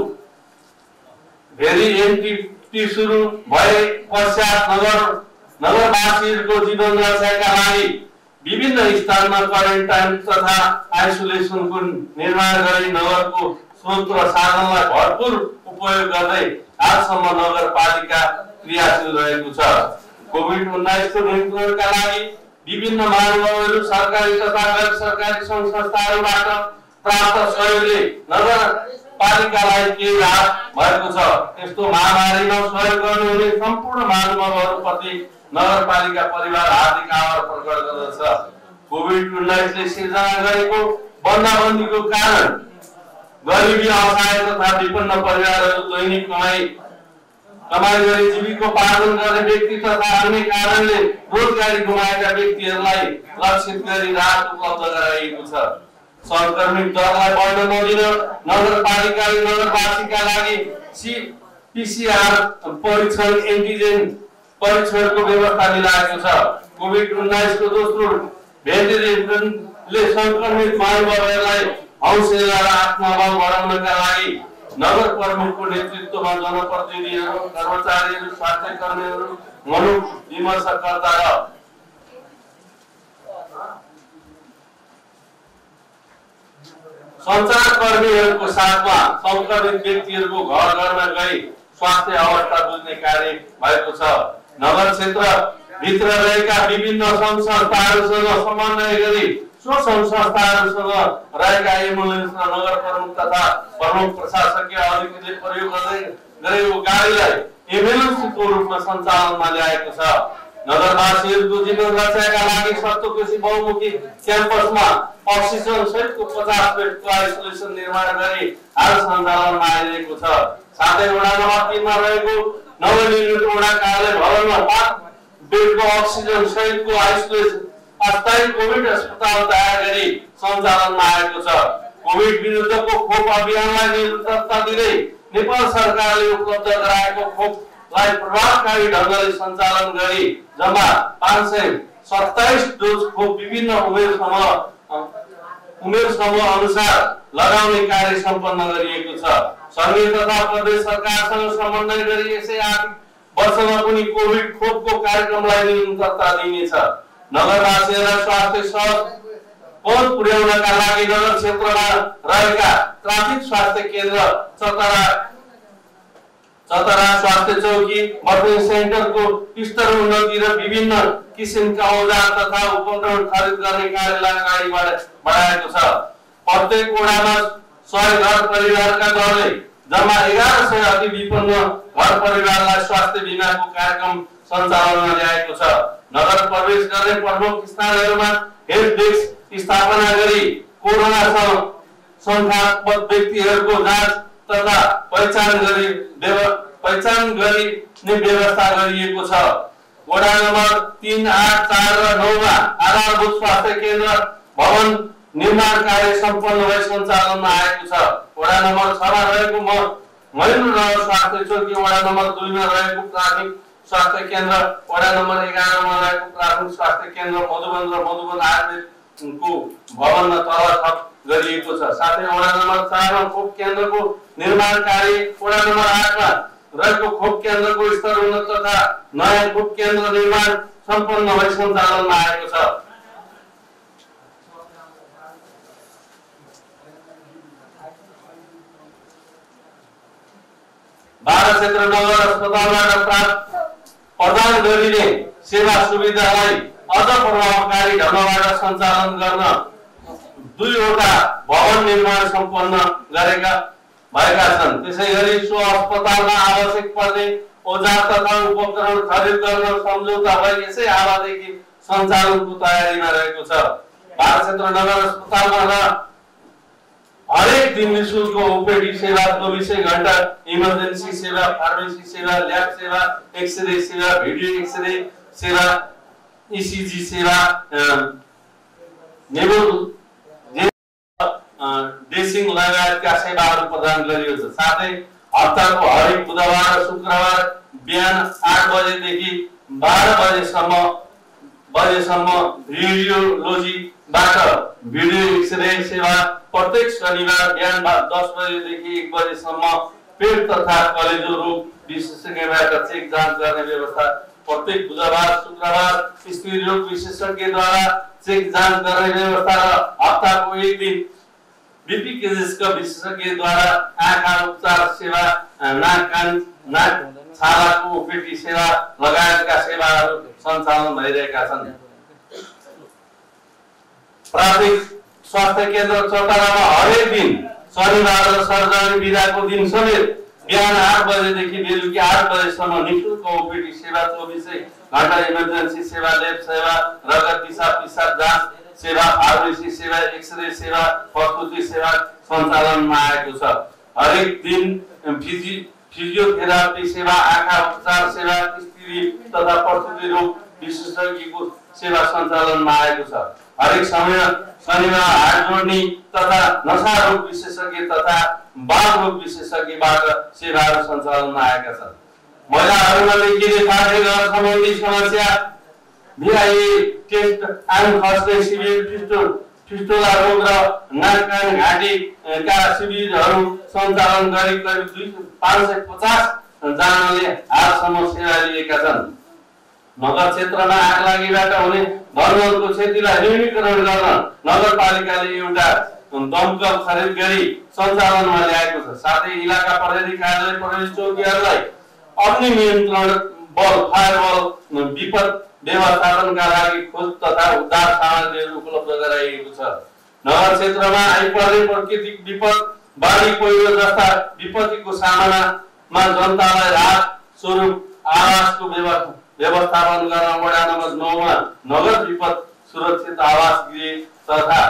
भेरिएन्ट सुरु भए पश्चात नगर नगरवासीहरूको जीवन रक्षाका लागि विभिन्न स्थानमा क्वारेन्टाइन तथा आइसोलेसनको निर्माण गरी नगरको स्रोत र साधनलाई भरपूर उपयोग गर्दै आजसम्म नगरपालिका क्रियाशील रहेको छ। कोभिड उन्नाइस को नियन्त्रणका लागि विभिन्न महानुभावहरू सरकारी तथा गैर सरकारी सङ्घ संस्थाहरूबाट प्राप्त सहयोगले नगरपालिकालाई केही राहत भएको छ। यस्तो महामारीमा सहयोग गर्नुहुने सम्पूर्ण महानुभावहरूप्रति नगरपालिका परिवार हार्दिक आभार प्रकट गर्दछ। कोभिड उन्नाइसले सिर्जना गरेको बन्दाबन्दीको कारण गरिबी असहाय तथा विपन्न परिवारहरू दैनिक कमाई कमाई गरी जीविकोपार्जन गर्ने व्यक्ति तथा अन्य कारणले रोजगारी गुमाएका व्यक्तिहरूलाई लक्षित गरी राहत उपलब्ध गराइएको छ। संक्रमित दरलाई बढ्न नदिन नगरपालिकाले नगरवासीका लागि पीसीआर परीक्षण एन्टिजेन परीक्षणको व्यवस्था मिलाएको छ। कोभिड उन्नाइस को दोस्रो भेरिएन्टले संक्रमित महानुभावहरूलाई हौसला र आत्मबल बढाउनका लागि नगर प्रमुखको नेतृत्वमा जनप्रतिनिधिहरू, कर्मचारीहरू, स्वास्थ्य कर्मीहरू, मनोविमर्शकर्ता र सञ्चारकर्मीहरूको साथमा संक्रमित व्यक्तिहरूको घर घरमा गई स्वास्थ्य अवस्था बुझ्ने कार्य भएको छ। नगर क्षेत्र भित्र रहेका विभिन्न सङ्घ संस्थाहरूसँग समन्वय गरी सो सङ्घ संस्थाहरूसँग रहेका एम्बुलेन्स र नगर प्रमुख तथा प्रमुख प्रशासकीय अधिकारीले प्रयोग गर्दै गरेको गाडीलाई एम्बुलेन्सको रूपमा सञ्चालनमा ल्याएको छ। नगरवासीहरूको जीवन रक्षाका लागि सप्तकोशी बहुमुखी क्याम्पसमा अक्सिजन सहितको पचास बेडको आइसोलेसन निर्माण गरी हाल सञ्चालनमा आइरहेको छ। साथै वडा नम्बर तीन मा रहेको नवनिर्मित वडा कार्यालय भवनमा पाँच बेडको अक्सिजन सहितको आइसोलेसन अस्थायी कोभिड अस्पताल तयार गरी सञ्चालनमा आएको छ। कोभिड विरुद्धको खोप अभियानलाई निरन्तरता दिँदै नेपाल सरकारले उपलब्ध गराएको खोपलाई प्रभावकारी ढङ्गले सञ्चालन गरी जम्मा पाँच सय सत्ताइस डोज खोप विभिन्न उमेर समूह उमेर समूह अनुसार लगाउने कार्य सम्पन्न गरिएको छ। संघीय तथा प्रदेश सरकारसँग समन्वय गरी यसै आर्थिक वर्षमा पनि कोभिड खोपको कार्यक्रमलाई निरन्तरता दिइनेछ। नगरवासीहरूलाई स्वास्थ्य सहज पहुँच पुर्याउनका लागि नगर क्षेत्रमा रहेका ट्राफिक स्वास्थ्य केन्द्र, चतरा चतरा स्वास्थ्य चौकी, बटन सेन्टरको स्तर उन्नति र विभिन्न किसिमका औजार तथा उपकरण खरिद गर्ने कार्यलाई अगाडि बढाएको छ। प्रत्येक वडामा सय घर परिवारका दरले जम्मा एघार सय अति विपन्न घर परिवारलाई स्वास्थ्य बिमाको कार्यक्रम सञ्चालनमा ल्याएको छ। नगर प्रवेश गर्ने प्रमुख स्थानहरूमा हेल्प डेस्क स्थापना गरी कोरोनासँग संक्रमित व्यक्तिहरूको जाँच तथा पहिचान गरी पहिचान गरिने व्यवस्था गरिएको छ। वडा नम्बर तीन, आठ, चार र नौ मा आधारभूत स्वास्थ्य केन्द्र भवन निर्माण कार्य सम्पन्न भई सञ्चालनमा आएको छ। वडा नम्बर छ मा रहेको महेन्द्रनगर स्वास्थ्य चौकी, वडा नम्बर दुई मा रहेको प्राथमिक स्वास्थ्य केन्द्र, वडा नम्बर एघार मा रहेको प्राथमिक स्वास्थ्य केन्द्र मधुबन र मधुबन आयुर्वेदको भवनमा तल थप गरिएको छ। साथै वडा नम्बर चार मा खोप केन्द्रको निर्माण कार्य, वडा नम्बर आठ मा रहेको खोप केन्द्रको स्तर उन्नत तथा नयाँ खोप केन्द्र निर्माण सम्पन्न भई सञ्चालनमा आएको छ। बाह्र क्षेत्र नगर अस्पतालबाट प्राप्त प्रदान गरिने सेवा सुविधालाई अझ प्रभावकारी ढङ्गबाट सञ्चालन गर्न दुईवटा भवन निर्माण सम्पन्न गरेका भएका छन्। त्यसैगरी सो अस्पतालमा आवश्यक पर्ने औजार तथा उपकरण खरिद गर्न सम्झौता भई यसै आवादेखि सञ्चालनको तयारीमा रहेको छ। बाह्र क्षेत्र नगर अस्पतालमा हरेक दिन निःशुल्क ओपीडी सेवा, चौबिसै घण्टा इमर्जेन्सी सेवा, फार्मेसी सेवा, ल्याब सेवा, एक्सरे सेवा, भिडियो एक्सरे सेवा, ईसीजी सेवा, नेबुल ड्रेसिङ लगायतका सेवाहरू प्रदान गरिएको छ। साथै हप्ताको हरेक बुधबार र शुक्रबार बिहान आठ बजेदेखि बाह्र बजेसम्म बजेसम्म रेडियोलोजीबाट भिडियो एक्सरे सेवा प्रत्येक शनिबार बिहान दस बजेदेखि एक बजेसम्म पेट तथा कलेजो रोग विशेषज्ञबाट चेक जाँच गर्ने व्यवस्था प्रत्येक बुधबार शुक्रबार स्त्री रोग विशेषज्ञद्वारा चेक जाँच गर्ने व्यवस्था र हप्ताको एक दिन बीपी केजेसका विशेषज्ञद्वारा आँखा उपचार सेवा नाक कान नाक छालाको ओपिडी सेवा लगायतका सेवाहरू सञ्चालन भइरहेका छन्। प्राथमिक स्वास्थ्य केन्द्र चौतारामा हरेक दिन शनिबार र सर्जरी बिदाको दिन समेत बिहान आठ बजेदेखि बेलुकी आठ बजेसम्म निःशुल्क ओपिडी सेवा चौबिसै घण्टा इमर्जेन्सी सेवा ल्याब सेवा रगत पिसाब पिसाब जाँच सेवा फार्मेसी सेवा एक्सरे सेवा प्रसुति सेवा सञ्चालनमा आएको छ। हरेक दिन फिजि फिजियोथेरापी सेवा आँखा उपचार सेवा स्त्री तथा प्रसुति रोग विशेषज्ञको सेवा सञ्चालनमा आएको छ। हरेक समय शनिबार हात जोड्ने तथा नशा रोग विशेषज्ञ तथा बाल रोग विशेषज्ञबाट सेवाहरू सञ्चालनमा आएका छन्। महिलाहरूमा लेखिने पाठ्यक्रम सम्बन्धी समस्या भिआई टेस्ट आम खस्ने शिविर फिस्टो फिस्टोला रोग र नाक कान घाँटीका शिविरहरू सञ्चालन गरी करिब दुई पाँच सय पचास जनाले हालसम्म सेवा लिएका छन्। नगर क्षेत्रमा आगलागीबाट हुने धनहरूको क्षतिलाई न्यूनीकरण गर्न नगरपालिकाले एउटा दमकल खरिद गरी सञ्चालनमा ल्याएको छ। साथै इलाका प्रहरी कार्यालय प्रहरी चौकीहरूलाई अग्नि नियन्त्रण बल फायर बल विपद व्यवस्थापनका लागि खोज तथा उद्धार सामग्रीहरू उपलब्ध गराइएको छ। नगर क्षेत्रमा आइपर्ने प्राकृतिक विपद बाढी पहिरो जस्ता विपत्तिको सामनामा जनतालाई राहत स्वरूप आवासको व्यवस्थापन गर्न वडा नम्बर नौ मा नगर विपद सुरक्षित आवास गृह तथा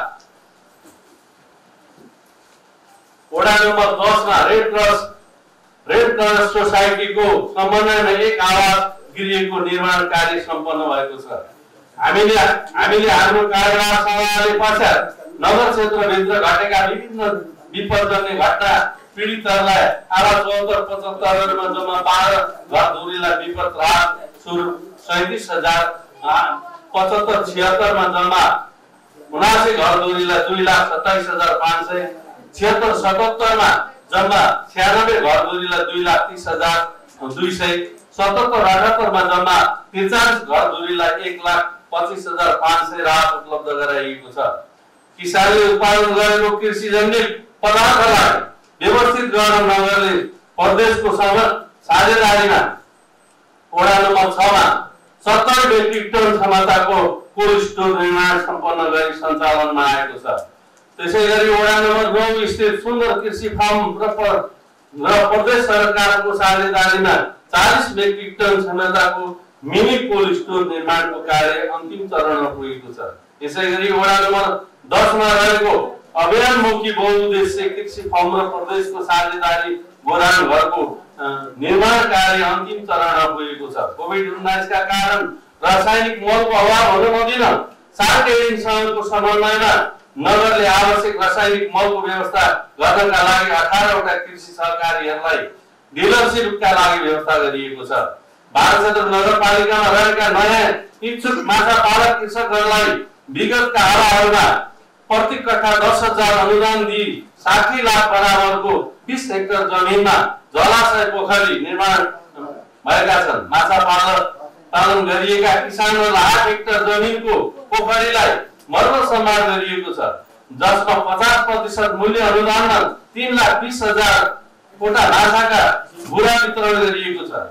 वडा नम्बर दस मा रेड क्रस रेड क्रस सोसाइटीको समन्वयमा एक आवास गृहको निर्माण कार्य सम्पन्न भएको छ। हामीले हामीले हाम्रो कार्यभार सम्हाले पश्चात नगर क्षेत्रभित्र घटेका विभिन्न विपदजन्य घटना पीडितहरूलाई आवास चौहत्तर पचहत्तरमा जम्मा बाह्र घर धुरीलाई विपद राहत स्वरूप सैतिस हजार पचहत्तर छिहत्तरमा जम्मा उनासी घर धुरीलाई दुई लाख सत्ताइस हजार पाँच सय छिहत्तर सतहत्तरमा जम्मा छ्यानब्बे घर धुरीलाई दुई लाख तीस हजार दुई सय सतहत्तर अठहत्तरमा जम्मा त्रिचालिस घर धुरीलाई एक लाख पच्चिस हजार पाँच सय राहत उपलब्ध गराइएको छ। किसानले उत्पादन गरेको कृषिजन्य पदार्थलाई व्यवस्थित गर्न नगरले प्रदेशको साझेदारीमा वडा नम्बर छ मा सत्तर मेट्रिक टन क्षमताको कोल्ड स्टोर निर्माण सम्पन्न गरी सञ्चालनमा आएको छ। त्यसैगरी वडा नम्बर नौ स्थित सुन्दर कृषि फार्म र प्रदेश सरकारको साझेदारीमा चालीस मेट्रिक टन क्षमताको मिनी कोल्ड स्टोर निर्माणको कार्य अन्तिम चरणमा पुगेको छ। यसैगरी वडा नम्बर दस मा रहेको अभियानमुखी बहुउद्देश्य कृषि फार्म र प्रदेशको साझेदारी गोदाम घरको निर्माण कार्य अन्तिम चरणमा पुगेको छ। कोभिड उन्नाइस का कारण रासायनिक मलको अभाव हुन नदिन सार्वजनिकसँगको समन्वयमा नगरले आवश्यक रासायनिक मलको व्यवस्था गर्नका लागि अठार वटा कृषि सहकारीहरूलाई डिलरसिपका लागि व्यवस्था गरिएको छ। भारत क्षेत्र नगरपालिकामा रहेका नयाँ इच्छुक माछा पालक कृषकहरूलाई विगतका हालाहरूमा प्रति कट्ठा दस हजार अनुदान दिई साठी लाख बराबरको बीस हेक्टर जमिनमा जलाशय पोखरी निर्माण भएका छन्। माछा पालन पालन गरिएका किसानहरूलाई आठ हेक्टर जमिनको पोखरीलाई मर्मसम्मान गरिएको छ, जसमा पचास प्रतिशत मूल्य अनुदानमा तीन लाख बीस हजार कोटा माछाका बुरा वितरण गरिएको छ।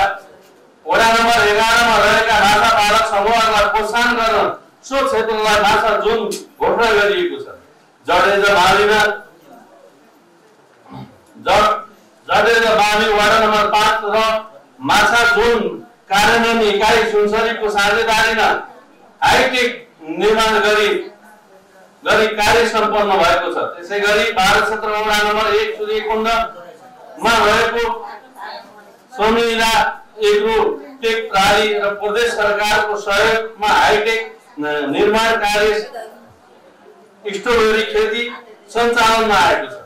वडा नम्बर एघार मा रहेका माछा पालक समूहहरूलाई प्रोत्साहन गर्न सो क्षेत्रलाई माछा जोन घोषणा गरिएको छ। जडेजा बालीमा जडेजा बाली वडा नम्बर पाँच र माछा जोन कार्यान्वयन इकाइ सुनसरीको साझेदारीमा हाइटेक निर्माण गरी गरी कार्य सम्पन्न भएको छ। त्यसैगरी भारत क्षेत्र वडा नम्बर एक सूर्यकुण्डमा रहेको समिला एग्रो टेक प्रणाली र प्रदेश सरकारको सहयोगमा हाइटेक निर्माण कार्य स्ट्रबेरी खेती सञ्चालनमा आएको छ।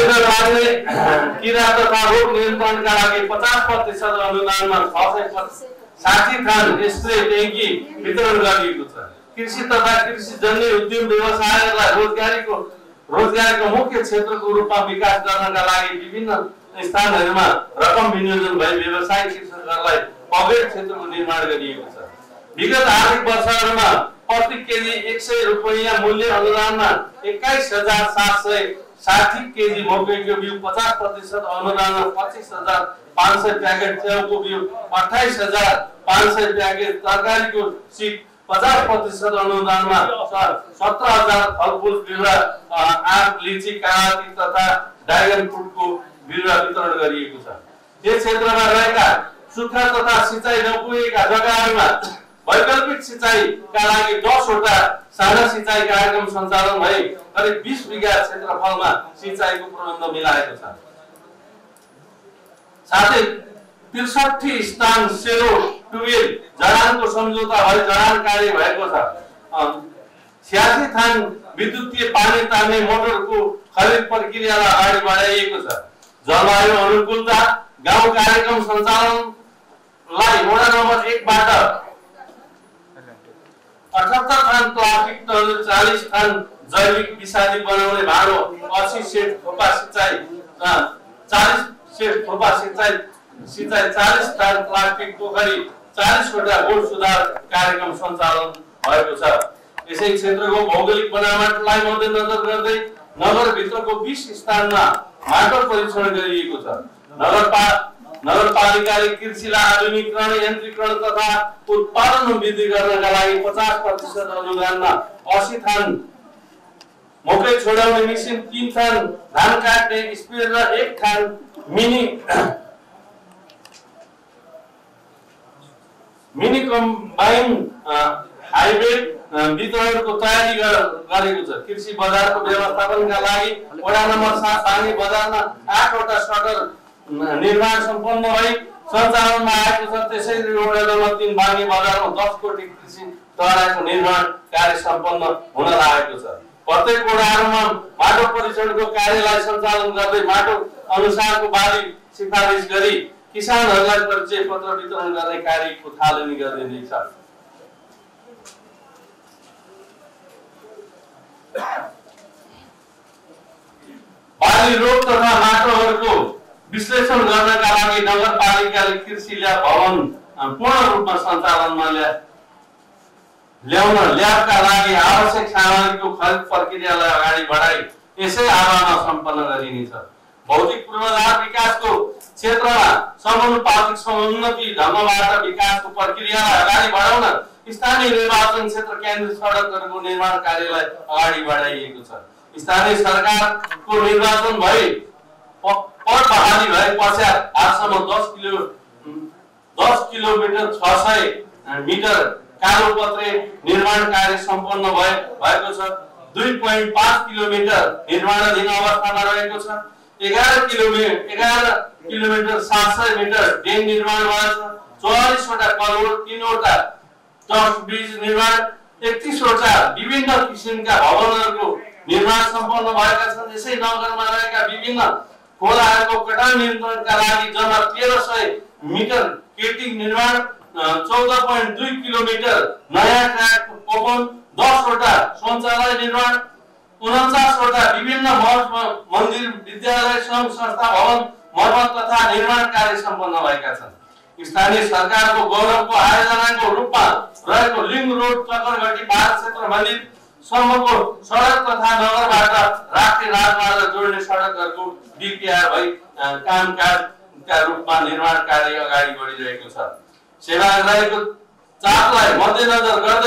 शरीरमा लाग्ने किरा तथा रोग नियन्त्रणका लागि पचास प्रतिशत अनुदानमा छ सय साठी थान स्प्रे ट्याङ्की वितरण गरिएको छ। कृषि तथा कृषिजन्य उद्यम व्यवसायलाई रोजगारीको रोजगारीको मुख्य क्षेत्रको रूपमा विकास गर्नका लागि विभिन्न स्थानहरूमा रकम विनियोजन भई व्यवसायिक कृषकहरूलाई पकेट क्षेत्रको निर्माण गरिएको छ। विगत आर्थिक वर्षहरूमा प्रति केजी एक सय रुपैयाँ मूल्य अनुदानमा एक्काइस हजार सात सय साठी केजी मकैको बिउ, पचास प्रतिशत अनुदानमा पच्चिस हजार पाँच सय प्याकेट च्याउको बिउ, अठाइस हजार पाँच सय प्याकेट तरकारीको सिड, पचास प्रतिशत अनुदानमा सत्र हजार फलफुल बिरुवा, आँप, लिची, काँती तथा ड्रागन फ्रुटको बिरुवा वितरण गरिएको छ। यस क्षेत्रमा रहेका सुक्खा तथा सिँचाइ नपुगेका जग्गाहरूमा वैकल्पिक सिँचाइका लागि दसवटा साना सिँचाइ कार्यक्रम सञ्चालन भई करिब बीस बिघा क्षेत्रफलमा सिँचाइको प्रबन्ध मिलाएको छ। साथै त्रिसठी स्थान सेलो ट्युबवेल जडानको सम्झौता भई जडान कार्य भएको छ। छ्यासी थान विद्युतीय पानी तान्ने मोटरको खरिद प्रक्रियालाई अगाडि बढाइएको छ। जलवायु अनुकूलता गाउँ कार्यक्रम सञ्चालनलाई वडा नम्बर एक बाट अठहत्तर थान प्लास्टिक टन, चालीस थान जैविक विषादी बनाउने भाँडो, अस्सी सेट थोपा सिँचाइ, चालीस सेट थोपा सिँचाइ सिँचाइ चालीस थान प्लास्टिक पोखरी, चालीसवटा गोठ सुधार कार्यक्रम सञ्चालन भएको छ। यसै क्षेत्रको भौगोलिक बनावटलाई मध्यनजर गर्दै नगरभित्रको बीस स्थानमा माटो परीक्षण गरिएको छ। नगरपा नगरपालिकाले कृषिलाई आधुनिकीकरण, यन्त्रीकरण तथा उत्पादन वृद्धि गर्नका लागि पचास प्रतिशत अनुदानमा अस्सी थान मकै छोडाउने मेसिन, तीन थान धान काट्ने स्प्रे र एक थान मिनी मिनी कम्बाइन हाइब्रिड वितरणको तयारी गरेको छ। कृषि बजारको व्यवस्थापनका लागि वडा नम्बर सात बाङ्गे बजारमा आठवटा सटर निर्माण सम्पन्न भई सञ्चालनमा आएको छ। त्यसैले वडा नम्बर तीन बाङ्गे बजारमा दस कोटी कृषि तराईको निर्माण कार्य सम्पन्न हुन लागेको छ। प्रत्येक वडाहरूमा माटो परीक्षणको कार्यलाई सञ्चालन गर्दै माटो अनुसारको बाली सिफारिस गरी किसानहरूलाई परिचय पत्र वितरण गर्ने कार्यको थालनी गरिँदैछ। बाली रोग तथा माटोहरूको विश्लेषण गर्नका लागि नगरपालिकाले कृषि ल्याब भवन पूर्ण रूपमा सञ्चालनमा ल्याउन ल्याबका लागि आवश्यक सामग्रीको खरिद प्रक्रियालाई अगाडि बढाई यसै आधारमा सम्पन्न गरिनेछ। भौतिक पूर्वाधार विकासको क्षेत्रमा समानुपातिक समुन्नति ढङ्गबाट विकासको प्रक्रियालाई अगाडि बढाउन स्थानीय निर्वाचन क्षेत्र केन्द्रित सडकहरूको निर्माण कार्यलाई अगाडि बढाइएको छ। स्थानीय सरकारको निर्वाचन भई पद बहाली भए पश्चात आजसम्म दस किलो दस किलोमिटर छ सय मिटर कालोपत्रे निर्माण कार्य सम्पन्न भए भएको छ। दुई पोइन्ट पाँच किलोमिटर निर्माणाधीन अवस्थामा रहेको छ। एघार किलोमिटर एघार किलोमिटर सात सय मिटर ड्याम निर्माण भएको छ। चौवालिसवटा करोड, तीनवटा टर्फ ब्रिज निर्माण, एकतिसवटा विभिन्न किसिमका भवनहरूको निर्माण सम्पन्न भएका छन्। यसै नगरमा रहेका विभिन्न खोलाहरूको कटान नियन्त्रणका लागि जम्मा तेह्र सय मिटर केटिङ निर्माण, चौध पोइन्ट दुई किलोमिटर नयाँ ट्र्याक ओपन, दसवटा शौचालय निर्माण, उन्चासवटा विभिन्न मठ मन्दिर, विद्यालय, सङ्घ संस्था भवन मर्मत तथा निर्माण कार्य सम्पन्न भएका छन्। स्थानीय सरकारको गौरवको आयोजनाको रूपमा रहेको लिङ्क रोड चक्करघटी भारत क्षेत्र मन्दिर सम्मको सडक तथा नगरबाट राष्ट्रिय राजमार्ग जोड्ने सडकहरूको डिपिआर भई कामकाजका रूपमा निर्माण कार्य अगाडि बढिरहेको छ। सेवाग्राहीको चापलाई मध्यनजर गर्दै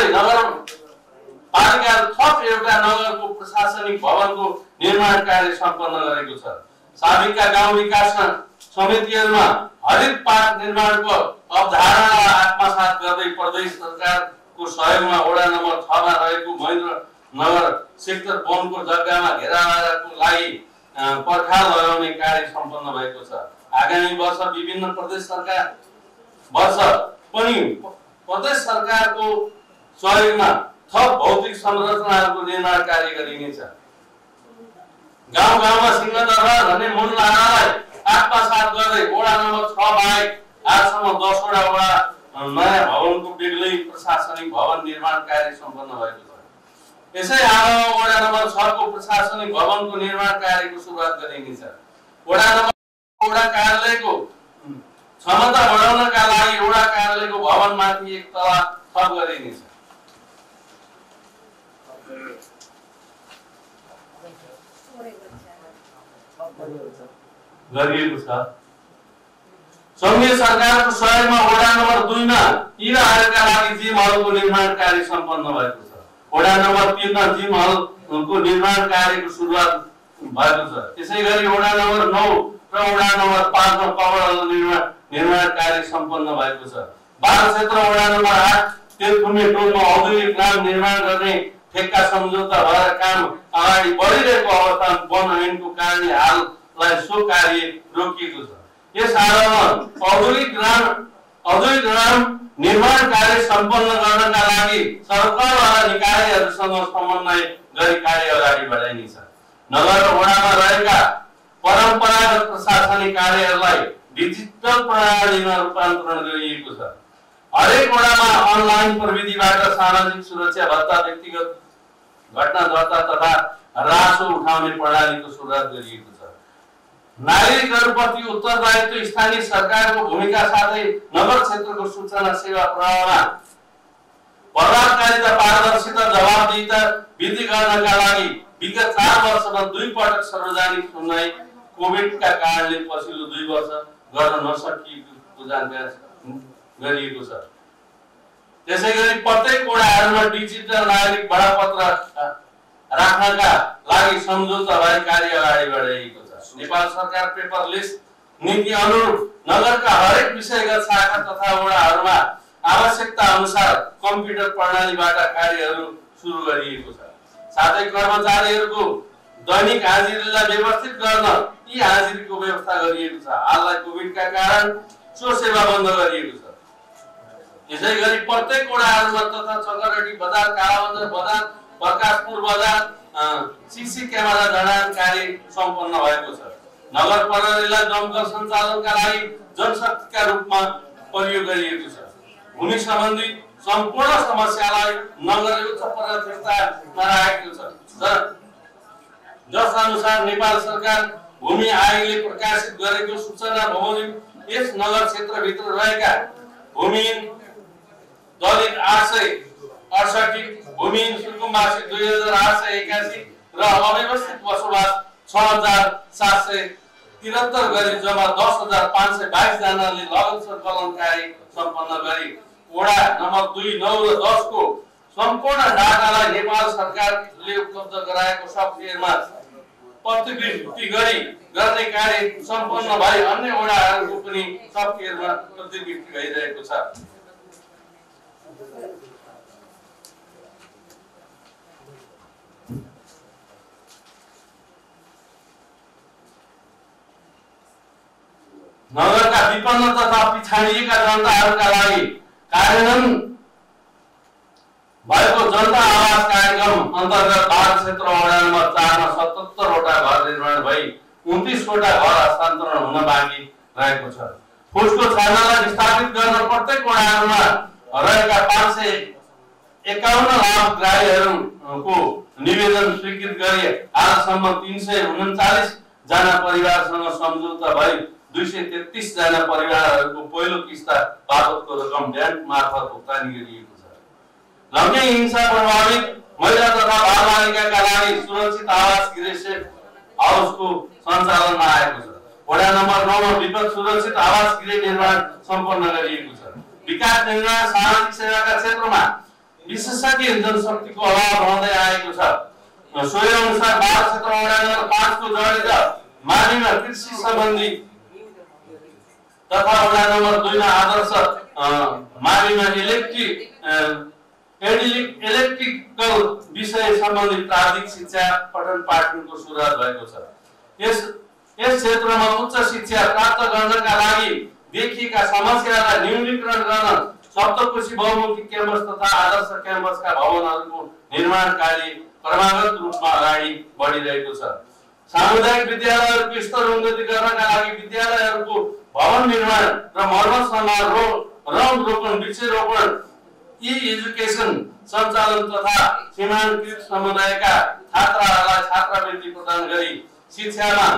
नगरपालिकाले थप एउटा नगरको प्रशासनिक भवनको निर्माण कार्य सम्पन्न गरेको छ। साबिकका गाउँ विकास समितिहरूमा हरित पार्क निर्माणको अवधारणालाई आत्मसात गर्दै प्रदेश सरकारको सहयोगमा वडा नम्बर छ मा रहेको महेन्द्र नगर सेक्टर वनको जग्गामा घेराबारको लागि पर्खाल लगाउने कार्य सम्पन्न भएको छ। आगामी वर्ष विभिन्न प्रदेश सरकार वर्ष पनि प्रदेश सरकारको सहयोगमा थप भौतिक संरचनाहरूको निर्माण कार्य गरिनेछ। गाउँ गाउँमा सिंहदरबार भन्ने मूल नारालाई आत्मसात गर्दै वडा नम्बर छ बाहेक आजसम्म दसवटा वडा नयाँ भवनको बेग्लै प्रशासनिक भवन निर्माण कार्य सम्पन्न भएको छ। यसै आधारमा वडा नम्बर छ को प्रशासनिक भवनको निर्माण कार्यको सुरुवात गरिनेछ। वडा नम्बर वडा कार्यालयको क्षमता बढाउनका लागि वडा कार्यालयको भवनमाथि एक तला थप गरिनेछ। गरिएको छ। संघीय सरकारको सहयोगमा वडा नम्बर दुई मा इराहरूका लागि जिम हलको निर्माण कार्य सम्पन्न भएको छ। वडा नम्बर तीन मा जिम हलको निर्माण कार्यको सुरुवात भएको छ। त्यसैगरी वडा नम्बर नौ र वडा नम्बर पाँच मा कवर हल निर्माण निर्माण कार्य सम्पन्न भएको छ। बाह्र क्षेत्र वडा नम्बर आठ तेलथुमे टोलमा औद्योगिक ग्राम निर्माण गर्ने ठेक्का सम्झौता भएर काम अगाडि बढिरहेको अवस्थामा वन ऐनको कारणले हाललाई सो कार्य रोकिएको छ। यस आधारमा औद्योगिक ग्राम औद्योगिक ग्राम निर्माण कार्य सम्पन्न गर्नका लागि सरकारवाला निकायहरूसँग समन्वय गरी कार्य अगाडि बढाइनेछ। नगर र वडामा रहेका परम्परागत प्रशासनिक कार्यहरूलाई डिजिटल प्रणालीमा रूपान्तरण गरिएको छ। हरेक वडामा अनलाइन प्रविधिबाट सामाजिक सुरक्षा भत्ता, व्यक्तिगत घटना दर्ता तथा रासो उठाउने प्रणालीको सुरुवात गरिएको छ। नागरिकहरूप्रति उत्तरदायित्व, स्थानीय सरकारको भूमिका साथै नगर क्षेत्रको सूचना सेवा प्रवाहमा प्रभावकारिता, पारदर्शिता, जवाबदेहिता वृद्धि गर्नका लागि विगत चार वर्षमा दुई पटक सार्वजनिक सुनवाई कोभिडका कारणले पछिल्लो दुई वर्ष गर्न नसकिएको जानकारी गरिएको छ। त्यसैगरी प्रत्येक वडाहरूमा डिजिटल नागरिक बडापत्र राख्नका लागि सम्झौता भई कार्य अगाडि बढाइएको छ। नेपाल सरकार पेपरलेस नीति अनुरूप नगरका हरेक विषयगत शाखा तथा वडाहरूमा आवश्यकता अनुसार कम्प्युटर प्रणालीबाट कार्यहरू सुरु गरिएको छ। साथै कर्मचारीहरूको दैनिक हाजिरीलाई व्यवस्थित गर्न यी हाजिरीको व्यवस्था गरिएको छ। हाललाई कोभिडका कारण सो सेवा बन्द गरिएको छ। यसैगरी प्रत्येक वडाहरूमा तथा चकरडी बजार, कालाबजार बजार, प्रकाशपुर बजार सीसी क्यामेरा जडान कार्य सम्पन्न भएको छ। नगर प्रहरीलाई दमकल सञ्चालनका लागि जनशक्तिका रूपमा प्रयोग गरिएको छ। भूमि सम्बन्धी सम्पूर्ण समस्यालाई नगर उच्च प्राथमिकतामा राखेको छ। जस अनुसार नेपाल सरकार भूमि आयोगले प्रकाशित गरेको सूचना बमोजिम यस नगर क्षेत्रभित्र रहेका भूमिहीन दलित आठ सय अडसठी, भूमिहीन सुकुम्बासी दुई हजार आठ सय एकासी र अव्यवस्थित बसोबास छ हजार सात सय तिहत्तर गरी जम्मा दस हजार पाँच सय बाइस जनाले लगन सङ्कलन कार्य सम्पन्न गरी वडा नम्बर दुई, नौ र दस को सम्पूर्ण डाटालाई नेपाल सरकारले उपलब्ध गराएको सफ्टवेयरमा प्रतिलिपि गरी गर्ने कार्य सम्पन्न भई अन्य वडाहरूको पनि सफ्टवेयरमा प्रतिलिपि भइरहेको छ। नगरका विपन्न तथा पिछाडिएका जनताहरूका लागि कार्यान्वयन भएको जनता आवास कार्यक्रम अन्तर्गत बाह्र क्षेत्र वडा नम्बर चार मा सतहत्तर वटा घर निर्माण भई उन्तीस वटा घर हस्तान्तरण हुन बाँकी रहेको छ। फुसको छानालाई विस्थापित गर्न प्रत्येक वडाहरूमा रहेका पाँच सय एकाउन्न लाभग्राहीहरूको निवेदन स्वीकृत गरी आजसम्म तीन सय उन्चालिस जना परिवारसँग सम्झौता भई दुई सय तेत्तीस जना परिवारहरूको पहिलो किस्ता बापतको रकम ब्याङ्क मार्फत भुक्तानी गरिएको छ। लम्बी हिंसा प्रभावित महिला तथा बालबालिकाका लागि सुरक्षित आवास गृह सेट हाउसको सञ्चालनमा आएको छ। वडा नम्बर नौ मा विपद सुरक्षित आवास गृह निर्माण सम्पन्न गरिएको छ। विकास निर्माण सामाजिक सेवाका क्षेत्रमा विशेषज्ञ जनशक्तिको अभाव रहँदै आएको छ। सोही अनुसार बाह्र क्षेत्र वडा नम्बर पाँच को जडेजा माविमा कृषि सम्बन्धी तथा वडा नम्बर दुई मा आदर्श माविमा इलेक्ट्रिक इलेक्ट्रिकल विषय सम्बन्धी प्राविधिक शिक्षा पठन पाठनको सुरुवात भएको छ। यस यस क्षेत्रमा उच्च शिक्षा प्राप्त गर्नका लागि देखिएका समस्यालाई न्यूनीकरण गर्न सप्तकोशी बहुमुखी क्याम्पस तथा आदर्श क्याम्पसका भवनहरूको निर्माण कार्य क्रमागत रूपमा अगाडि बढिरहेको छ। सामुदायिक विद्यालयहरूको स्तर उन्नति गर्नका लागि विद्यालयहरूको भवन निर्माण र मर्मत समारोह रौद रोपण वृक्षरोपण ई एजुकेसन सञ्चालन तथा सीमान्तकृत समुदायका छात्राहरूलाई छात्रवृत्ति प्रदान गरी शिक्षामा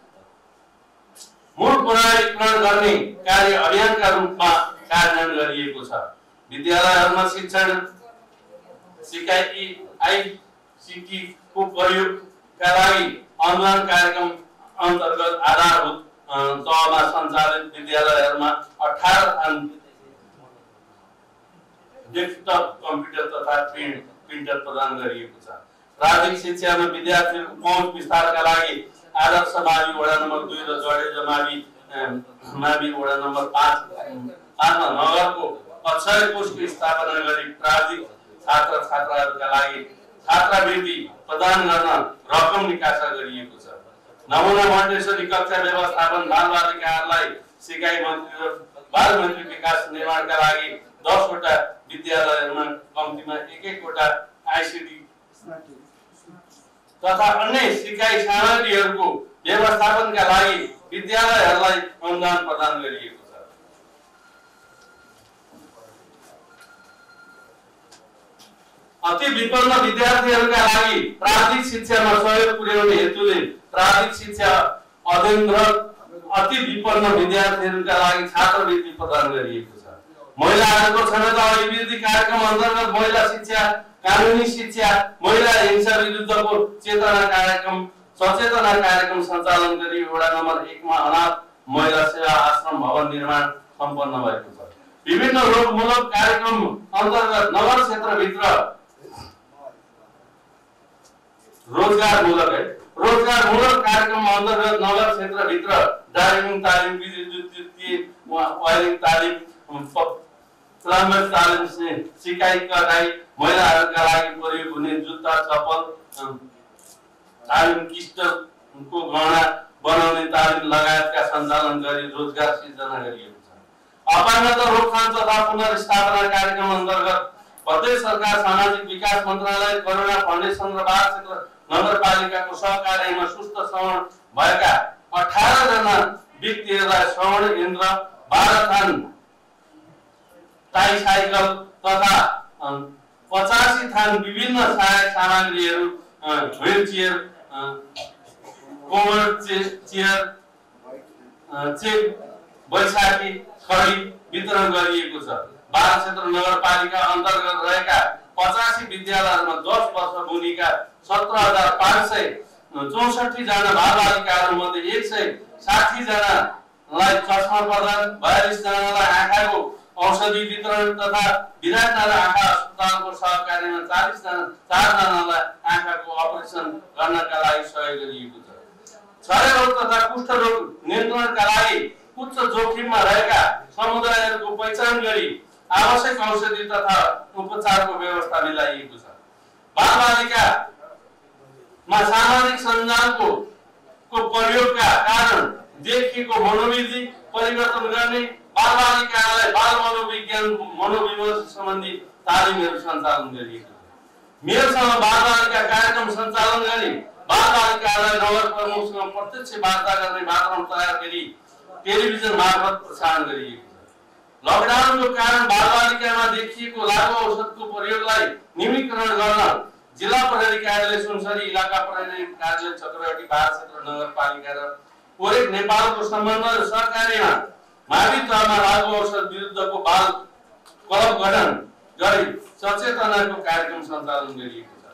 मूल पुनरीकरण गर्ने कार्य अभियानका रूपमा कार्यान्वयन गरिएको छ। विद्यालयहरूमा शिक्षण सिकाइ आइसिटीको प्रयोगका लागि अनुदान कार्यक्रम अन्तर्गत आधारभूत तहमा सञ्चालित विद्यालयहरूमा अठार डेस्कटप कम्प्युटर तथा प्रिन्ट प्रिन्टर प्रदान गरिएको छ। प्राथमिक शिक्षामा विद्यार्थीहरूको पहुँच विस्तारका लागि आदर्श मावि वडा नम्बर दुई र जडेजा मावि मावि वडा नम्बर पाँच पाँचमा नगरको अक्षय कोषको स्थापना गरी प्राथमिक छात्र छात्राहरूका लागि छात्रवृत्ति प्रदान गर्न रकम निकासा गरिएको छ। नमुना मोन्टेसरी कक्षा व्यवस्थापन बाल बालिकाहरूलाई सिकाइ मन्त्री र बाल मन्त्री विकास निर्माणका लागि दसवटा विद्यालयहरूमा कम्तीमा एक एकवटा आइसिटी तथा अन्य सिकाइ सामग्रीहरूको व्यवस्थापनका लागि विद्यालयहरूलाई अनुदान प्रदान गरिएको छ। अति विपन्न विद्यार्थीहरूका लागि प्राथमिक शिक्षामा सहयोग पुर्याउने हेतुले प्राथमिक शिक्षा अध्ययन र अति विपन्न विद्यार्थीहरूका लागि छात्रवृत्ति प्रदान गरिएको छ। महिलाहरूको क्षमता अभिवृद्धि कार्यक्रम अन्तर्गत महिला शिक्षा कानुनी शिक्षा महिला हिंसा विरुद्धको चेतना कार्यक्रम सचेतना कार्यक्रम सञ्चालन गरी वडा नम्बर एक मा अनाथ महिला सेवा आश्रम भवन निर्माण सम्पन्न भएको छ। विभिन्न रोगमूलक कार्यक्रम अन्तर्गत नगर क्षेत्रभित्र रोजगारमूलक है रोजगारमूलक कार्यक्रम अन्तर्गत नगर क्षेत्रभित्र ड्राइभिङ तालिम विद्युतीय वायरिङ तालिम प्लम्बर तालिम सिकाइ कटाइ महिलाहरूका लागि प्रयोग हुने जुत्ता चप्पल तालिम किस्टको गहना बनाउने तालिम लगायतका सञ्चालन गरी रोजगार सिर्जना गरिएको छ। अपाङ्गता रोकथाम तथा पुनर्स्थापना कार्यक्रम अन्तर्गत प्रदेश सरकार सामाजिक विकास मन्त्रालय करुणा फाउन्डेसन र बाल क्षेत्र नगरपालिकाको सहकार्यमा सुस्त श्रवण भएका अठार जना व्यक्तिहरूलाई श्रवण यन्त्र बाह्र थान टाई साइकल तथा पचासी थान विभिन्न सहायक सामग्रीहरू व्हील चेयर कोमर चेयर चेक बैशाखी खडी वितरण गरिएको छ। बाल क्षेत्र नगरपालिका अन्तर्गत रहेका पचासी विद्यालयहरूमा दस वर्ष मुनिका सत्र हजार पाँच सय चौसठी जना बाल बालिकाहरू मध्ये एक सय साठी जनालाई चस्मा प्रदान बयालिस जनालाई आँखाको औषधि वितरण तथा विराटनगर आँखा अस्पतालको सहकार्यमा चालीस जना चार जनालाई आँखाको अपरेसन गर्नका लागि सहयोग गरिएको छ। क्षयरोग तथा कुष्ठ रोग नियन्त्रणका लागि उच्च जोखिममा रहेका समुदायहरूको पहिचान गरी आवश्यक औषधि तथा उपचारको व्यवस्था मिलाइएको छ। बाल बालिकामा सामाजिक सञ्जालको को प्रयोगका कारण देखिएको मनोवृत्ति परिवर्तन गर्ने बाल बालिकालाई बाल मनोविज्ञान मनोविमर्श सम्बन्धी तालिमहरू सञ्चालन गरिएको छ। मेयरसँग बाल बालिका कार्यक्रम सञ्चालन गरी बाल बालिकालाई नगर प्रमुखसँग प्रत्यक्ष वार्ता गर्ने वातावरण तयार गरी टेलिभिजन मार्फत प्रसारण गरिएको छ। लकडाउनको कारण बाल बालिकामा देखिएको लागु औषधको प्रयोगलाई न्यूनीकरण गर्न जिल्ला प्रहरी कार्यालय सुनसरी इलाका प्रहरी कार्यालय चक्रवर्ती बाल क्षेत्र नगरपालिका र ओरेक नेपालको सम्बन्ध र सहकार्यमा मावि तहमा लागु औषध विरुद्धको बाल क्लब गठन गरी सचेतनाको कार्यक्रम सञ्चालन गरिएको छ।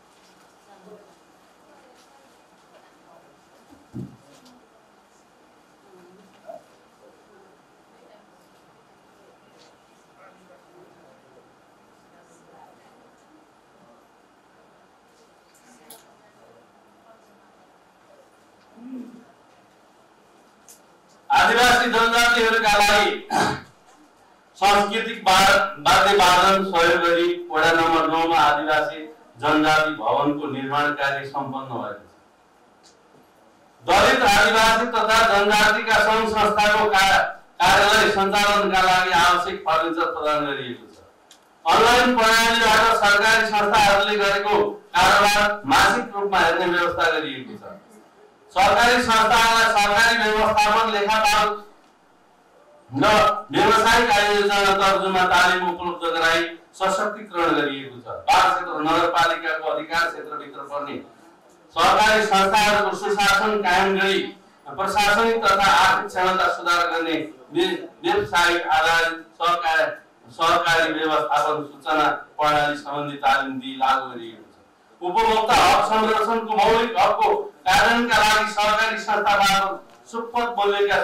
आदिवासी जनजातिहरूका लागि सांस्कृतिक वाद्य वादन सहयोग गरी वडा नम्बर नौ मा आदिवासी जनजाति भवनको निर्माण कार्य सम्पन्न भएको छ। दलित आदिवासी तथा जनजातिका सङ्घ संस्थाको कार्यालय सञ्चालनका लागि आवश्यक फर्निचर प्रदान गरिएको छ। अनलाइन प्रणालीबाट सरकारी संस्थाहरूले गरेको कारोबार मासिक रूपमा हेर्ने व्यवस्था गरिएको छ। सरकारी संस्थाहरूलाई सरकारी व्यवस्थापन लेखापाल र व्यावसायिक आयोजना तर्जुमा तालिम उपलब्ध गराई सशक्तिकरण गरिएको छ। बाह्र क्षेत्र नगरपालिकाको अधिकार क्षेत्रभित्र पर्ने सरकारी संस्थाहरूको सुशासन कायम गरी प्रशासनिक तथा आर्थिक क्षमता सुधार गर्ने व्यवसायिक आधारित सरकार सरकारी व्यवस्थापन सूचना प्रणाली सम्बन्धी तालिम दिई लागू गरिएको छ। उपभोक्ता हक संरक्षणको मौलिक हकको कार्यान्वयनका लागि सरकारी संस्थाबाट सुपथ मूल्यका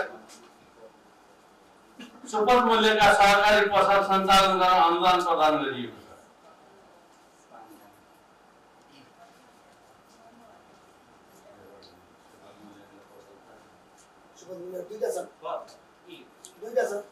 सुपथ मूल्यका सरकारी पसल सञ्चालन गर्न अनुदान प्रदान गरिएको छ। सुपथ मूल्य दुईटा छ दुईटा छ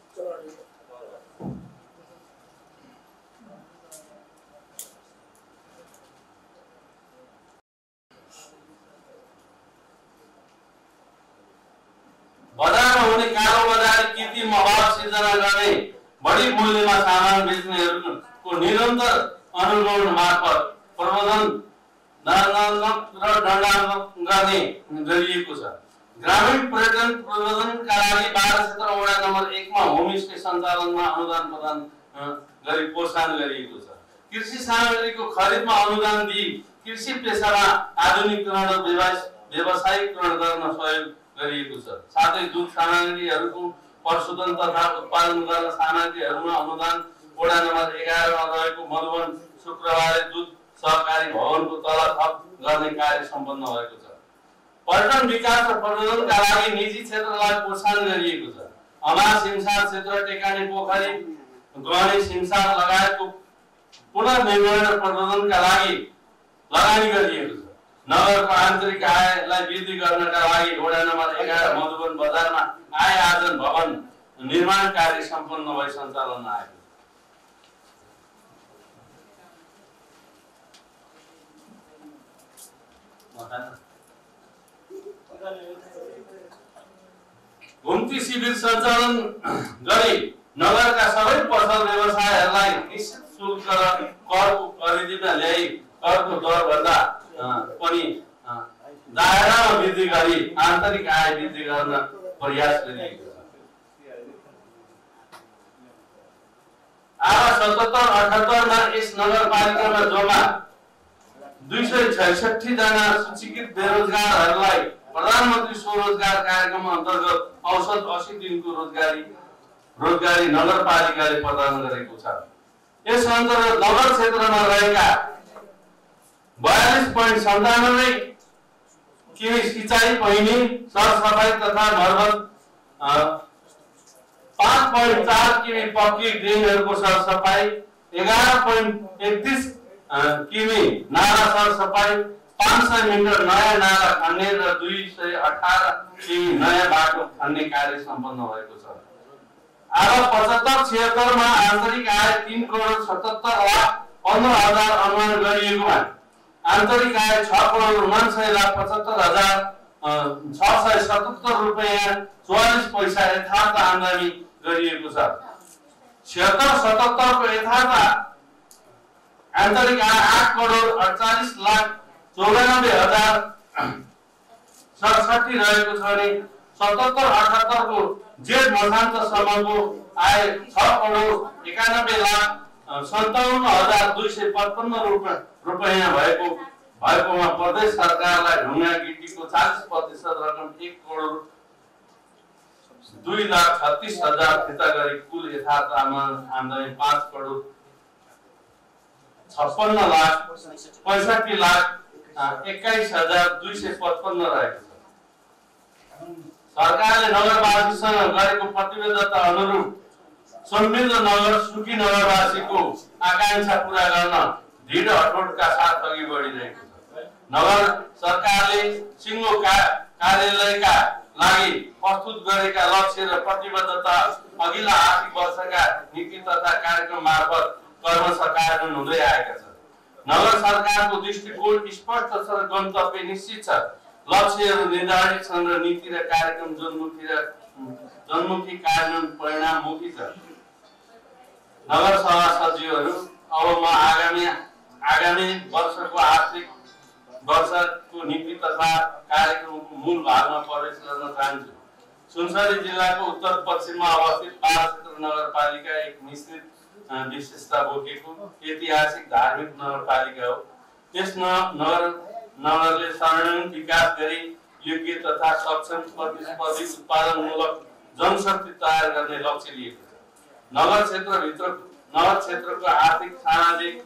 बजारमा हुने कालो बजारी कृत्रिम अभाव सिर्जना गर्ने बढी मूल्यमा सामान बेच्नेहरूको निरन्तर अनुगमन मार्फत प्रबन्धन दण्डात्मक र दण्डात्मक गर्ने गरिएको छ। ग्रामीण पर्यटन प्रबन्धनका लागि बाह्र क्षेत्र वडा नम्बर एक मा होमस्टे सञ्चालनमा अनुदान प्रदान गरी प्रोत्साहन गरिएको छ। कृषि सामग्रीको खरिदमा अनुदान दिई कृषि पेसामा आधुनिकीकरण र व्यवसायीकरण गर्न सहयोग गरिएको छ। साथै दुध सामग्रीहरूको प्रशोधन तथा उत्पादन गर्न सामग्रीहरूमा अनुदान वडा नम्बर एघार मा रहेको मधुवन शुक्रबारे दूध सहकारी भवनको तल थप गर्ने कार्य सम्पन्न भएको छ। पर्यटन विकास र प्रबन्धनका लागि निजी क्षेत्रलाई प्रोत्साहन गरिएको छ। अमा सिमसार क्षेत्र टेकानी पोखरी गहने सिमसार लगायतको पुनर्निर्माण र प्रबन्धनका लागि लगानी गरिएको छ। नगरको आन्तरिक आयलाई वृद्धि गर्नका लागि वडा नम्बर एघार मधुवन बजारमा आय आर्जन भवन निर्माण कार्य सम्पन्न भई सञ्चालनमा आएको घुम्ती शिविर सञ्चालन गरी नगरका सबै पसल व्यवसायहरूलाई निश्चित शुल्क र करको परिधिमा ल्याई करको दर भन्दा पनि दायरामा वृद्धि गरी आन्तरिक आय वृद्धि गर्न प्रयास गरिएको छ। आवास सतहत्तर अठहत्तरमा यस नगरपालिकामा जम्मा दुई सय छैसठी जना सूचीकृत बेरोजगारहरूलाई प्रधानमन्त्री स्वरोजगार कार्यक्रम अन्तर्गत औसत अस्सी दिनको रोजगारी रोजगारी नगरपालिकाले प्रदान गरेको छ। यस अन्तर्गत नगर क्षेत्रमा रहेका बयालीस पोइन्ट सन्तानब्बे किमी सिंचाई पहिनी सरसफाई तथा मर्मत पाँच पोइन्ट चार किमी पक्की ड्रेनहरूको सरसफाई एघार पोइन्ट एकतिस किमी नाला सरसफाई पाँच सय मिटर नयाँ नाला खन्ने र दुई सय अठार किमी नयाँ बाटो खन्ने कार्य सम्पन्न भएको छ। अब पचहत्तर छिहत्तरमा आन्तरिक आय तीन करोड सतहत्तर लाख पन्ध्र हजार अनुमान गरिएकोमा आन्तरिक आय छ करोड उनान्सय लाख पचहत्तर हजार छ सय सतहत्तर रुपियाँ चौवालिस पैसा यथार्थ आमदानी गरिएको छ। छिहत्तर सतहत्तरको यथार्थ आन्तरिक आय आठ करोड अडचालिस लाख चौरानब्बे हजार सडसठी रहेको छ भने सतहत्तर अठहत्तरको जेठ मसान्तसम्मको आय छ करोड एकानब्बे लाख सन्ताउन्न हजार दुई सय पचपन्न रुपियाँ भएको भएकोमा प्रदेश सरकारलाई ढुङ्गा गिटीको चालीस प्रतिशत रकम एक करोड दुई लाख छत्तीस हजार फिर्ता गरी कुल यथार्थ आमदानी पाँच करोड छप्पन्न लाख पैंसठी लाख एक्काइस हजार दुई सय पचपन्न रहेको छ। सरकारले नगरवासीसँग गरेको प्रतिबद्धता अनुरूप समृद्ध नगर सुखी नगरवासीको आकांक्षा पूरा गर्न दृढ अठोटका साथ अघि बढिरहेको छ। नगर सरकारले सिङ्गो कार्यालयका लागि प्रस्तुत गरेका लक्ष्य र प्रतिबद्धता अघिल्ला आर्थिक वर्षका नीति तथा कार्यक्रम मार्फत क्रमशः कार्यान्वयन हुँदै आएका छन्। नगर सरकारको दृष्टिकोण स्पष्ट छ र गन्तव्य निश्चित छ। लक्ष्यहरू निर्धारित छन् र नीति र कार्यक्रम जनमुखी र जनमुखी कार्यान्वयन परिणाममुखी छ। नगर सभा सचिवहरू अब म आगामी आगामी वर्षको आर्थिक वर्षको नीति तथा कार्यक्रमको मूल भागमा प्रवेश गर्न चाहन्छु। सुनसरी जिल्लाको उत्तर पश्चिममा अवस्थित पाँचक्षेत्र नगरपालिका एक मिश्रित विशेषता बोकेको ऐतिहासिक धार्मिक नगरपालिका हो। यस नगर नगरले सर्वाङ्गीण विकास गरी योग्य तथा सक्षम प्रतिस्पर्धी उत्पादनमूलक जनशक्ति तयार गर्ने लक्ष्य लिएको छ। नगर क्षेत्रभित्र नगर क्षेत्रको आर्थिक सामाजिक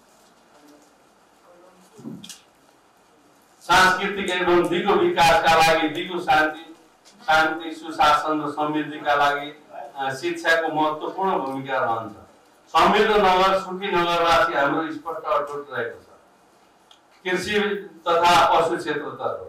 सांस्कृतिक एवं दिगो विकासका लागि दिगो शान्ति शान्ति सुशासन र समृद्धिका लागि शिक्षाको महत्त्वपूर्ण भूमिका रहन्छ। समृद्ध नगर सुखी नगरवासी हाम्रो स्पष्ट अटुट रहेको छ। कृषि तथा पशु क्षेत्रतर्फ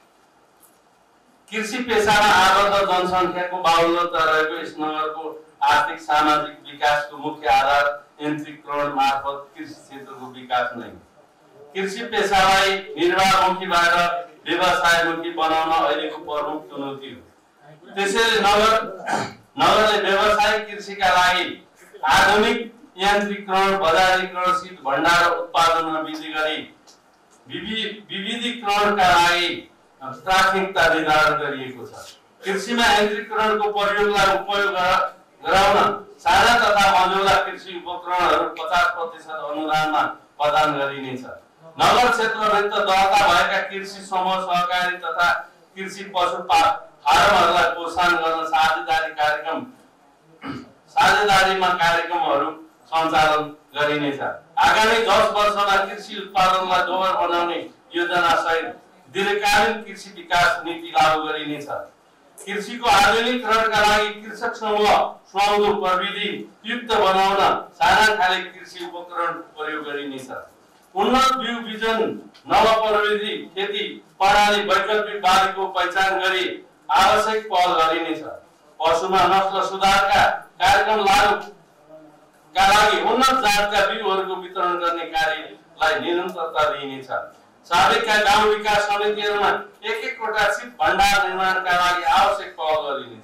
कृषि पेशामा आबद्ध जनसङ्ख्याको बाहुल्यता रहेको यस नगरको आर्थिक सामाजिक विकासको मुख्य आधार यन्त्रीकरण मार्फत कृषि क्षेत्रको विकास नै हो। कृषि पेशालाई निर्वाहमुखीबाट व्यवसायमुखी बनाउन अहिलेको प्रमुख चुनौती हो। त्यसैले नगर नगरले व्यावसायिक कृषिका लागि आधुनिक यन्त्रीकरण बजारीकरण शीत भण्डार उत्पादनमा वृद्धि गरी विविधीकरणका लागि प्राथमिकता निर्धारण गरिएको छ। कृषिमा यन्त्रीकरणको प्रयोगलाई उपयोग गराउन साना तथा मझौला कृषि उपकरणहरू पचास प्रतिशत अनुदानमा प्रदान गरिनेछ। नगर क्षेत्रभित्र दर्ता भएका कृषि समूह सहकारी तथा कृषि पशु फार्महरूलाई प्रोत्साहन गर्न साझेदारी कार्यक्रम साझेदारीमा कार्यक्रमहरू सञ्चालन गरिनेछ। आगामी दस वर्षमा कृषि उत्पादनलाई दोब्बर बनाउने योजना सहित दीर्घकालीन कृषि विकास नीति लागू गरिनेछ। कृषिको आधुनिकीकरणका लागि कृषक समूह सुहाउँदो प्रविधि युक्त बनाउन साना खाले कृषि उपकरण प्रयोग गरिनेछ। उन्नत बिउ बिजन नव प्रविधि खेती प्रणाली वैकल्पिक बालीको पहिचान गरी आवश्यक पहल गरिनेछ। पशुमा नस्ल सुधारका कार्यक्रम लागूका लागि उन्नत जातका बिउहरूको वितरण गर्ने कार्यलाई निरन्तरता दिइनेछ। साबिकका गाउँ विकास समितिहरूमा एक एकवटा शीत भण्डार निर्माणका लागि आवश्यक पहल गरिनेछ।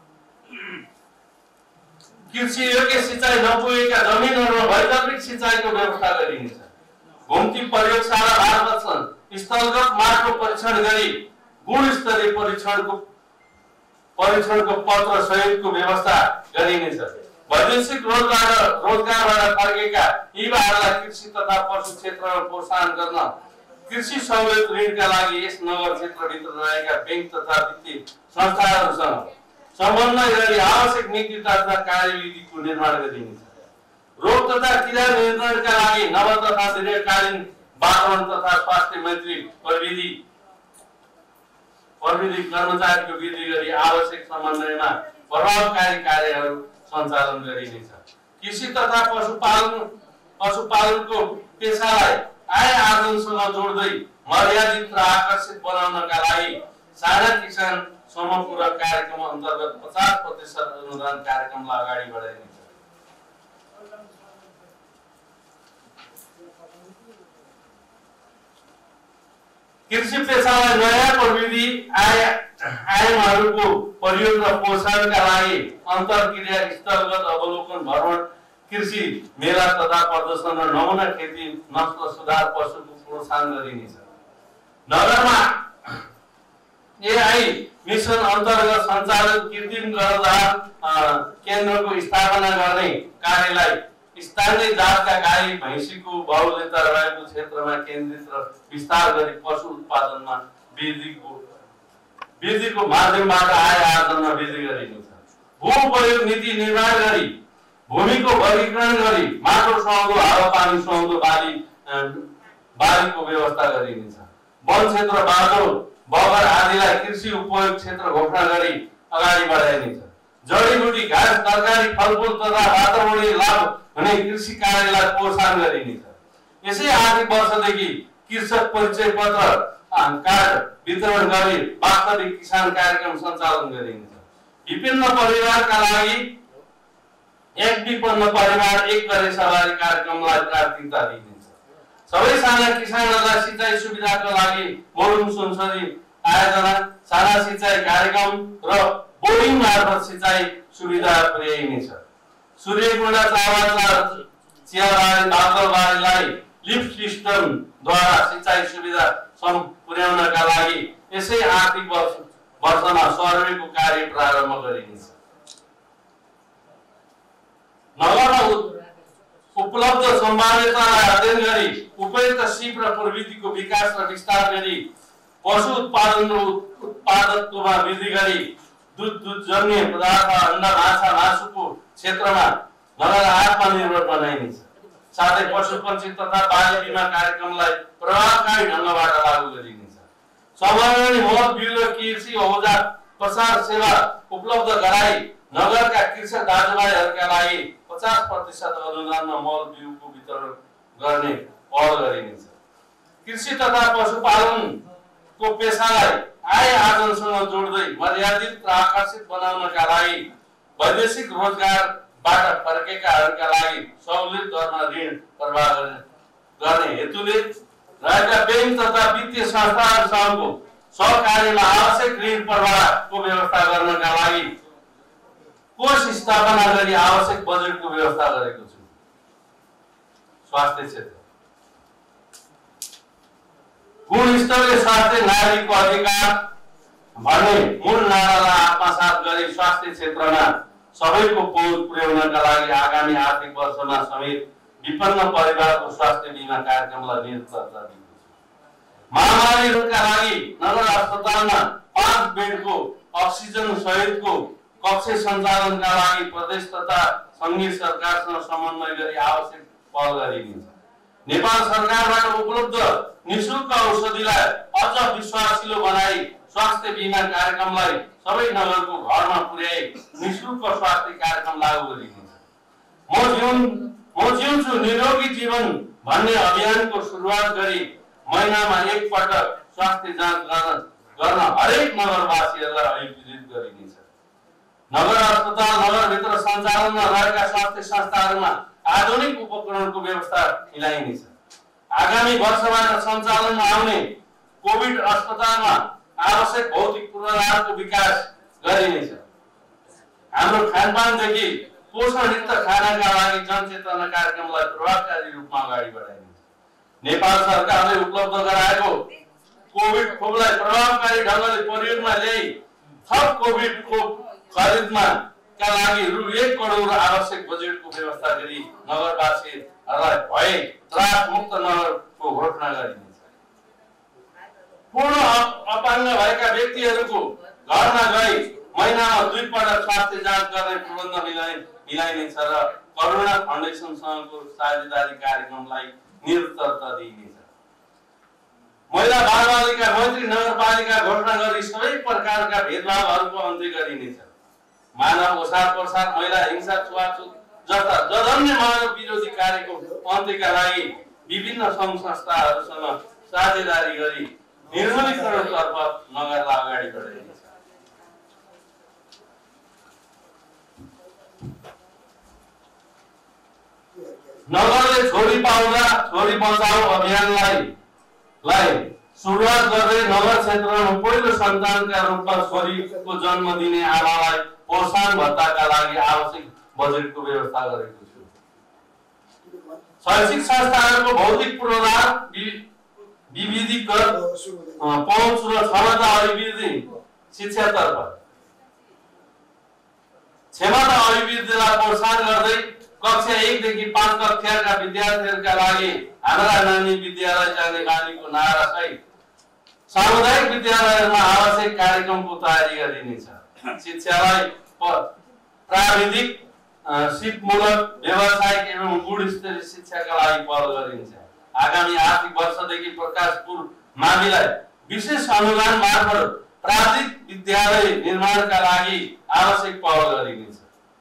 कृषि योग्य सिँचाइ नपुगेका जमिनहरूमा वैकल्पिक सिँचाइको व्यवस्था गरिनेछ। घुम्ती प्रयोगशाला मार्फत स्थलगत माटो परीक्षण गरी गुणस्तरीय परीक्षणको परीक्षणको पत्र सहितको व्यवस्था गरिनेछ। वैदेशिक रोजगार रोजगारबाट फर्केका युवाहरूलाई कृषि तथा पशु क्षेत्रमा प्रोत्साहन गर्न कृषि सहुलियत ऋणका लागि यस नगर क्षेत्रभित्र रहेका बैंक तथा वित्तीय संस्थाहरूसँग समन्वय गरी आवश्यक नीति तथा कार्यविधिको निर्माण गरिनेछ। रोग तथा किरा नियन्त्रणका लागि नव तथा दीर्घकालीन वातावरण तथा स्वास्थ्य मन्त्री प्रविधि प्रविधि कर्मचारीको वृद्धि गरी आवश्यक समन्वयमा प्रभावकारी कार्यहरू सञ्चालन गरिनेछ। कृषि तथा पशुपालन पशुपालनको पेशालाई आय आर्जनसँग जोड्दै मर्यादित र आकर्षित बनाउनका लागि साना किसान समपूरक कार्यक्रम अन्तर्गत पचास प्रतिशत अनुदान कार्यक्रमलाई अगाडि बढाइनेछ। कृषि पेशालाई नयाँ प्रविधि आय आयामहरूको प्रयोग र पोषणका लागि अन्तर्क्रिया स्थलगत अवलोकन भ्रमण कृषि मेला तथा प्रदर्शन र नमुना खेती नस्ल सुधार पशुको प्रोत्साहन गरिनेछ। नगरमा एआई मिसन अन्तर्गत सञ्चालित कृत्रिम गर्भधारण केन्द्रको स्थापना गर्ने कार्यलाई स्थानीय जातका गाई भैँसीको बाहुल्यता रहेको क्षेत्रमा केन्द्रित र विस्तार गरी पशु उत्पादनमा वृद्धिको वृद्धिको माध्यमबाट आय आर्जनमा वृद्धि गरिनेछ। भू उपयोग नीति निर्माण गरी भूमिको वर्गीकरण गरी माटो सुहाउँदो हावापानी सुहाउँदो बाली बालीको व्यवस्था गरिनेछ। वन क्षेत्र बाँझो बगर आदिलाई कृषि उपयोग क्षेत्र घोषणा गरी अगाडि बढाइनेछ। जडीबुटी घाँस तरकारी फलफुल तथा वातावरणीय लाभ हुने कृषि कार्यलाई प्रोत्साहन गरिनेछ। यसै आर्थिक वर्षदेखि कृषक परिचय पत्र कार्ड वितरण गरी वास्तविक किसान कार्यक्रम सञ्चालन गरिनेछ। विभिन्न परिवारका लागि एक विपन्न परिवार एक करे सवारी कार्यक्रमलाई प्राथमिकता दिइनेछ। सबै साना किसानहरूलाई सिँचाइ सुविधाका लागि मोरुङ सुनसरी आयोजना साना सिँचाइ कार्यक्रम र बोर्डिङ मार्फत सिँचाइ सुविधा पुर्याइनेछ। सूर्यकुण्ड चावला चियाबारी बादलबारीलाई लिफ्ट सिस्टमद्वारा सिँचाइ सुविधा सम पुर्याउनका लागि यसै आर्थिक वर्ष वर्षमा सर्वेको कार्य प्रारम्भ गरिनेछ। नगरमा उपलब्ध सम्भाव्यतालाई अध्ययन गरी उपयुक्त सिप र प्रविधिको विकास र विस्तार गरी पशु उत्पादन र उत्पादकत्वमा वृद्धि गरी दूध दुधजन्य पदार्थ अन्डा माछा मासुको क्षेत्रमा नगर आत्मनिर्भर बनाइनेछ। साथै पशुपक्षी तथा बाली बिमा कार्यक्रमलाई प्रभावकारी ढङ्गबाट लागू गरिनेछ। समन्वय मल बिउ र कृषि औजार प्रसार सेवा उपलब्ध गराई नगरका कृषक दाजुभाइहरूका लागि पचास प्रतिशत अनुदानमा मल बिउको वितरण गर्ने पहल गरिनेछ। कृषि तथा पशुपालनको पेसालाई आय आर्जनसँग जोड्दै मर्यादित र आकर्षित बनाउनका लागि वैदेशिक रोजगारबाट फर्केकाहरूका लागि सहुलियत दरमा ऋण प्रवाह गर्ने हेतुले रहेका बैंक तथा वित्तीय संस्थाहरूसँगको सहकार्यमा आवश्यक ऋण प्रवाहको व्यवस्था गर्नका लागि कोष स्थापना गरी आवश्यक बजेटको व्यवस्था गरेको छु। स्वास्थ्य क्षेत्र गुणस्तरीय स्वास्थ्य नागरिकको अधिकार भन्ने मूल नारालाई आत्मसात गरी स्वास्थ्य क्षेत्रमा सबैको पहुँच पुर्याउनका लागि आगामी आर्थिक वर्षमा समेत विपन्न परिवारको स्वास्थ्य बिमा कार्यक्रमलाई निरन्तरता दिएको छु। महामारीहरूका लागि नगर अस्पतालमा पाँच बेडको अक्सिजन सहितको कक्ष सञ्चालनका लागि प्रदेश तथा संघीय सरकारसँग समन्वय गरी आवश्यक पहल गरिनेछ। नेपाल सरकारबाट उपलब्ध निःशुल्क औषधिलाई अझ विश्वासिलो बनाई स्वास्थ्य बिमा कार्यक्रमलाई सबै नगरको घरमा पुर्याई निःशुल्क स्वास्थ्य कार्यक्रम लागू गरिनेछ। म जीवन म जिउँछु निरोगी जीवन भन्ने अभियानको सुरुवात गरी महिनामा एक पटक स्वास्थ्य जाँच गर्न गर्न हरेक नगरवासीहरूलाई अभिप्रेरित गरिनेछ। नगर अस्पताल नगरभित्र सञ्चालनमा रहेका स्वास्थ्य संस्थाहरूमा आधुनिक उपकरणको व्यवस्था मिलाइनेछ। आगामी वर्षबाट सञ्चालनमा आउने कोभिड अस्पतालमा आवश्यक भौतिक पूर्वाधारको विकास गरिनेछ। हाम्रो खानपानदेखि पोषणयुक्त खानाका लागि जनचेतना कार्यक्रमलाई प्रभावकारी रूपमा अगाडि बढाइनेछ। नेपाल सरकारले उपलब्ध गराएको कोभिड खोपलाई प्रभावकारी ढङ्गले प्रयोगमा ल्याई थप कोभिड खोप खरिदमा का लागि रु एक करोड आवश्यक बजेटको व्यवस्था गरी नगरवासीहरूलाई भए त्रास मुक्त नगरको घोषणा गरिनेछ। पूर्ण अपाङ्ग भएका व्यक्तिहरूको घरमा गई महिनामा दुई पटक स्वास्थ्य जाँच गर्ने प्रबन्ध मिलाइ मिलाइनेछ र करुणा फाउन्डेसनसँगको साझेदारी कार्यक्रमलाई निरन्तरता दिइनेछ। महिला बालबालिका मैत्री नगरपालिका घोषणा गरी सबै प्रकारका भेदभावहरूको अन्त्य गरिनेछ। मानव ओसार प्रसार महिला हिंसा छुवाछुत जस्ता जघन्य मानव विरोधी कार्यको अन्त्यका लागि विभिन्न सङ्घ संस्थाहरूसँग साझेदारी गरी निर्मलीकरणतर्फ नगरलाई अगाडि बढाइनेछ। नगरले छोरी पाउँदा छोरी बचाऊ अभियानलाई लाई सुरुवात गर्दै नगर क्षेत्रमा पहिलो सन्तानका रूपमा छोरीको जन्म दिने आमालाई प्रोत्साहन भत्ताका लागि आवश्यक बजेटको व्यवस्था गरेको छु। शैक्षिक संस्थाहरूको भौतिक पूर्वाधार विविधीकरण पहुँच र क्षमता अभिवृद्धि शिक्षातर्फ क्षमता अभिवृद्धिलाई प्रोत्साहन गर्दै कक्षा एक देखि पाँच कक्षाका विद्यार्थीहरूका लागि हाम्रा नानी विद्यालय जाने बानीको नारा सहित सामुदायिक विद्यालयहरूमा आवश्यक कार्यक्रमको तयारी गरिनेछ। शिक्षालाई प्राविधिक सिपमूलक व्यावसायिक एवं गुणस्तरीय शिक्षाका लागि पहल गरिन्छ। आगामी आर्थिक वर्षदेखि प्रकाशपुर माविलाई विशेष अनुदान मार्फत प्राविधिक विद्यालय निर्माणका लागि आवश्यक पहल गरिनेछ।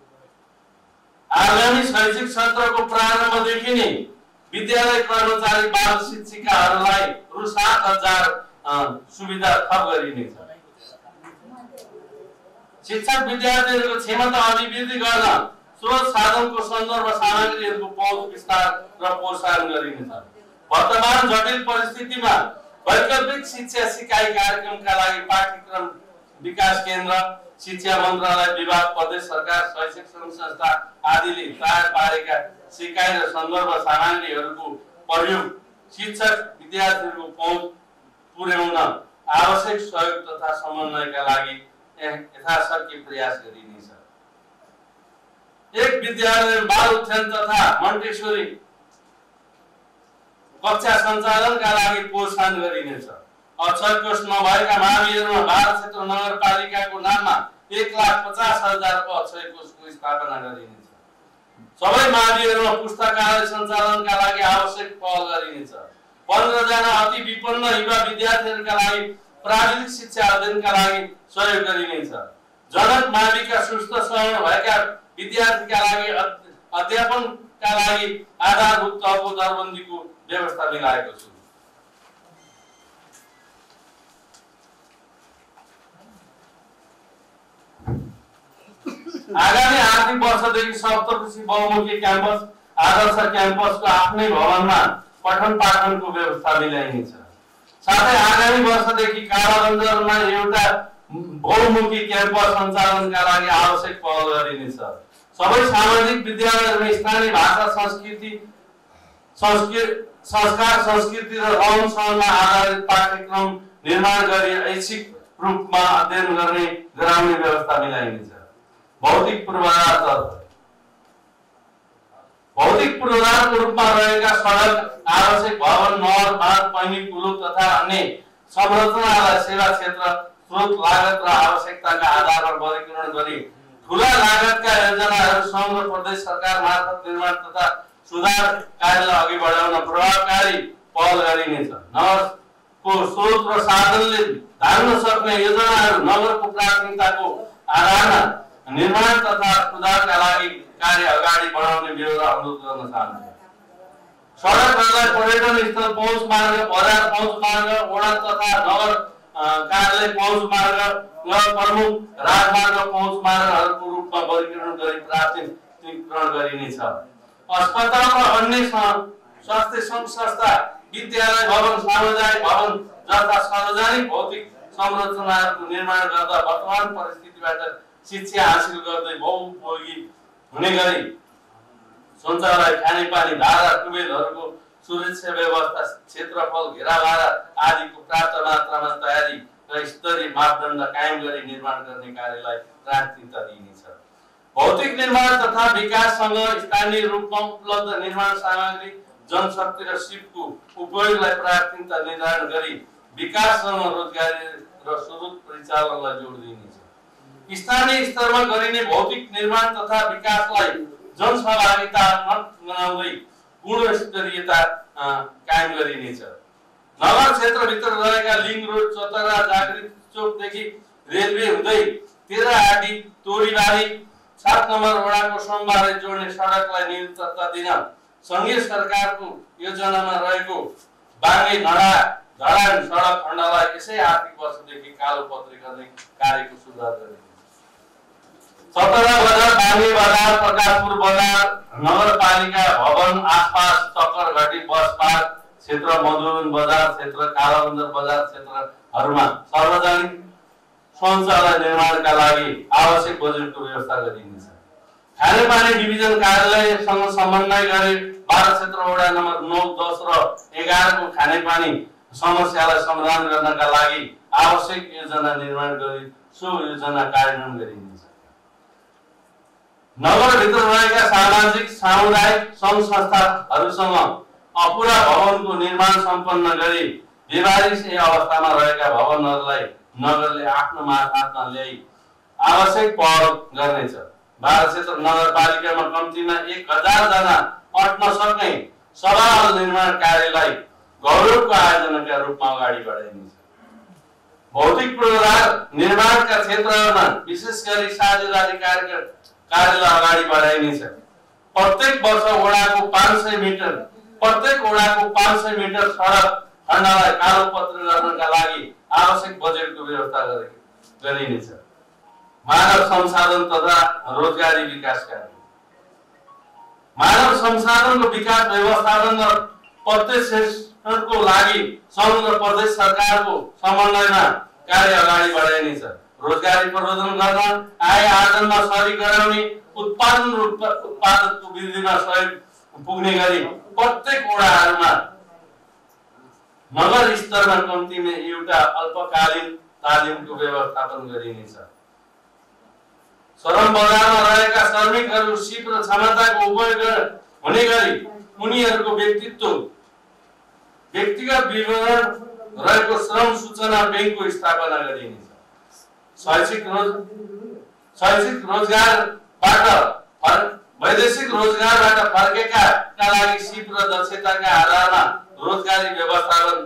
आगामी शैक्षिक सत्रको प्रारम्भदेखि नै विद्यालय कर्मचारी बाल शिक्षिकाहरूलाई रु सात हजार सुविधा थप गरिनेछ। शिक्षक विद्यार्थीहरूको क्षमता अभिवृद्धि गर्न स्रोत साधनको सन्दर्भ सामग्रीहरूको पहुँच विस्तार र प्रोत्साहन गरिनेछ। वर्तमान जटिल परिस्थितिमा वैकल्पिक शिक्षा सिकाइ कार्यक्रमका लागि पाठ्यक्रम विकास केन्द्र शिक्षा मन्त्रालय विभाग प्रदेश सरकार शैक्षिक सङ्घ संस्था आदिले तयार पारेका सिकाइ र सन्दर्भ सामग्रीहरूको प्रयोग शिक्षक विद्यार्थीहरूको पहुँच पुर्याउन आवश्यक सहयोग तथा समन्वयका लागि यथाशक्य प्रयास गरिनेछ। एक विद्यालय बाल उत्थान तथा मन्टेश्वरी कक्षा सञ्चालनका लागि प्रोत्साहन गरिनेछ। अक्षर कोष नभएका माविहरूमा बाल क्षेत्र नगरपालिकाको नाममा एक लाख पचास हजारको अक्षय कोषको स्थापना गरिनेछ। सबै माविहरूमा पुस्तकालय सञ्चालनका लागि आवश्यक पहल गरिनेछ। पन्ध्र जना अति विपन्न युवा विद्यार्थीहरूका लागि प्राविधिक शिक्षा अध्ययनका लागि सहयोग गरिनेछ। जनक माविका सुस्थ सहन भएका विद्यार्थीका लागि अध्यापनका लागि आधारभूत तहको दरबन्दीको व्यवस्था मिलाएको छु। आगामी आर्थिक वर्षदेखि सप्तऋषि बहुमुखी क्याम्पस आदर्श क्याम्पसको आफ्नै भवनमा पठन पाठनको व्यवस्था मिलाइनेछ। साथै आगामी वर्षदेखि कालाबन्जरमा एउटा बहुमुखी क्याम्पस सञ्चालनका लागि आवश्यक पहल गरिनेछ। सबै सामाजिक विद्यालयहरूमा स्थानीय भाषा संस्कृति संस्कार संस्कृति र रहन सहनमा आधारित पाठ्यक्रम निर्माण गरी ऐच्छिक रूपमा अध्ययन गर्ने गराउने व्यवस्था मिलाइनेछ। भौतिक पूर्वाधार भौतिक पूर्वाधारको रूपमा रहेका सडक, आवश्यक भवन, नहर, बाँध, पैनी, पुल तथा अन्य संरचनालाई सेवा क्षेत्र, स्रोत, लागत र आवश्यकताका आधारमा वर्गीकरण गरी ठूला लागतका योजनाहरू सङ्घ र प्रदेश सरकार मार्फत निर्माण तथा सुधार कार्यलाई अघि बढाउन प्रभावकारी पहल गरिनेछ। नगरको स्रोत र साधनले धान्न सक्ने योजनाहरू नगरको प्राथमिकताको आधारमा निर्माण तथा सुधारका लागि कार्य अगाडि बढाउने बेहोरा अनुरोध गर्न चाहन्छु। सडकहरूलाई पर्यटन स्थल पहुँच मार्ग, बजार पहुँच मार्ग, वडा तथा नगर कार्यालय पहुँच मार्ग, नगर प्रमुख राजमार्ग पहुँच मार्गहरूको रूपमा वर्गीकरण गरी प्राथमिकीकरण गरिनेछ। अस्पताल र अन्य स्वास्थ्य संस्था, विद्यालय भवन, सामुदायिक भवन जस्ता सार्वजनिक भौतिक संरचनाहरूको निर्माण गर्दा वर्तमान परिस्थितिबाट शिक्षा हासिल गर्दै बहुउपयोगी हुने गरी शौचालय, खानेपानी, धारा, ट्युबवेलहरूको सुरक्षा व्यवस्था, क्षेत्रफल, घेराबारा आदिको पर्याप्त मात्रामा तयारी र स्तरीय मापदण्ड कायम गरी निर्माण गर्ने कार्यलाई प्राथमिकता दिइनेछ। भौतिक निर्माण तथा विकाससँग स्थानीय रूपमा उपलब्ध निर्माण सामग्री, जनशक्ति र सिपको उपयोगलाई प्राथमिकता निर्धारण गरी विकाससँग रोजगारी र स्रोत परिचालनलाई जोड दिइनेछ। स्थानीय स्तरमा गरिने भौतिक निर्माण तथा विकासलाई जनसहभागितात्मक बनाउँदै गुणस्तरीयता कायम गरिनेछ। नगर क्षेत्रभित्र रहेका लिङ्क रोड, चतरा, जागृत चोकदेखि रेलवे हुँदै तेह्रहाटी, तोरीबारी, सात नम्बर वडाको सोमबारे जोड्ने सडकलाई निरन्तरता दिन सङ्घीय सरकारको योजनामा रहेको बाङ्गे नडा धरान सडक खण्डलाई यसै आर्थिक वर्षदेखि कालोपत्री गर्ने कार्यको सुरुवात गरिनेछ। सतरा बजार, बाङ्गे बजार, प्रकाशपुर बजार, नगरपालिका भवन आसपास चक्करघटी बस पार्क क्षेत्र, मधुबन बजार क्षेत्र, कालाबन्जर बजार क्षेत्रहरूमा सार्वजनिक शौचालय निर्माणका लागि आवश्यक बजेटको व्यवस्था गरिनेछ। खानेपानी डिभिजन कार्यालयसँग समन्वय गरी बाह्र क्षेत्र वडा नम्बर नौ, दस र एघारको खानेपानी समस्यालाई समाधान गर्नका लागि आवश्यक योजना निर्माण गरी सो योजना कार्यान्वयन गरिनेछ। नगरभित्र रहेका सामाजिक सामुदायिक सङ्घ संस्थाहरूसँग अपुरा भवनको निर्माण सम्पन्न गरी बेवारिस अवस्थामा रहेका भवनहरूलाई नगरले आफ्नो मार्फतमा ल्याई आवश्यक पहल गर्नेछ। बाह्र क्षेत्र नगरपालिकामा कम्तीमा एक हजार जना अट्न सक्ने सभा निर्माण कार्यलाई गौरवको आयोजनाका रूपमा अगाडि बढाइनेछ। भौतिक पूर्वाधार निर्माणका क्षेत्रहरूमा विशेष गरी साझेदारी कार्य कार्यलाई अगाडि बढाइनेछ। प्रत्येक वर्ष वडाको पाँच सय मिटर प्रत्येक वडाको पाँच सय मिटर सडक खण्डलाई कालोपत्री गर्नका लागि आवश्यक बजेटको व्यवस्था गरिनेछ। मानव संसाधन तथा रोजगारी विकास कार्य मानव संसाधनको विकास व्यवस्थापन र प्रत्यक्षको लागि सङ्घ र प्रदेश सरकारको समन्वयमा कार्य अगाडि बढाइनेछ। रोजगारी प्रवर्धन गर्न, आय आर्जनमा सहयोग गराउने, उत्पादन र उत्पादकको वृद्धिमा सहयोग पुग्ने गरी प्रत्येक वडाहरूमा नगर स्तरमा कम्तीमा एउटा अल्पकालीन तालिमको व्यवस्थापन गरिनेछ। श्रम बजारमा रहेका श्रमिकहरू सिप र क्षमताको उपयोग हुने गरी उनीहरूको व्यक्तित्व व्यक्तिगत विवरण रहेको श्रम सूचना बैंकको स्थापना गरिनेछ। शैक्षिक रोज शैक्षिक रोजगारबाट वैदेशिक रोजगारबाट फर्केकाका लागि सिप र दक्षताका आधारमा रोजगारी व्यवस्थापन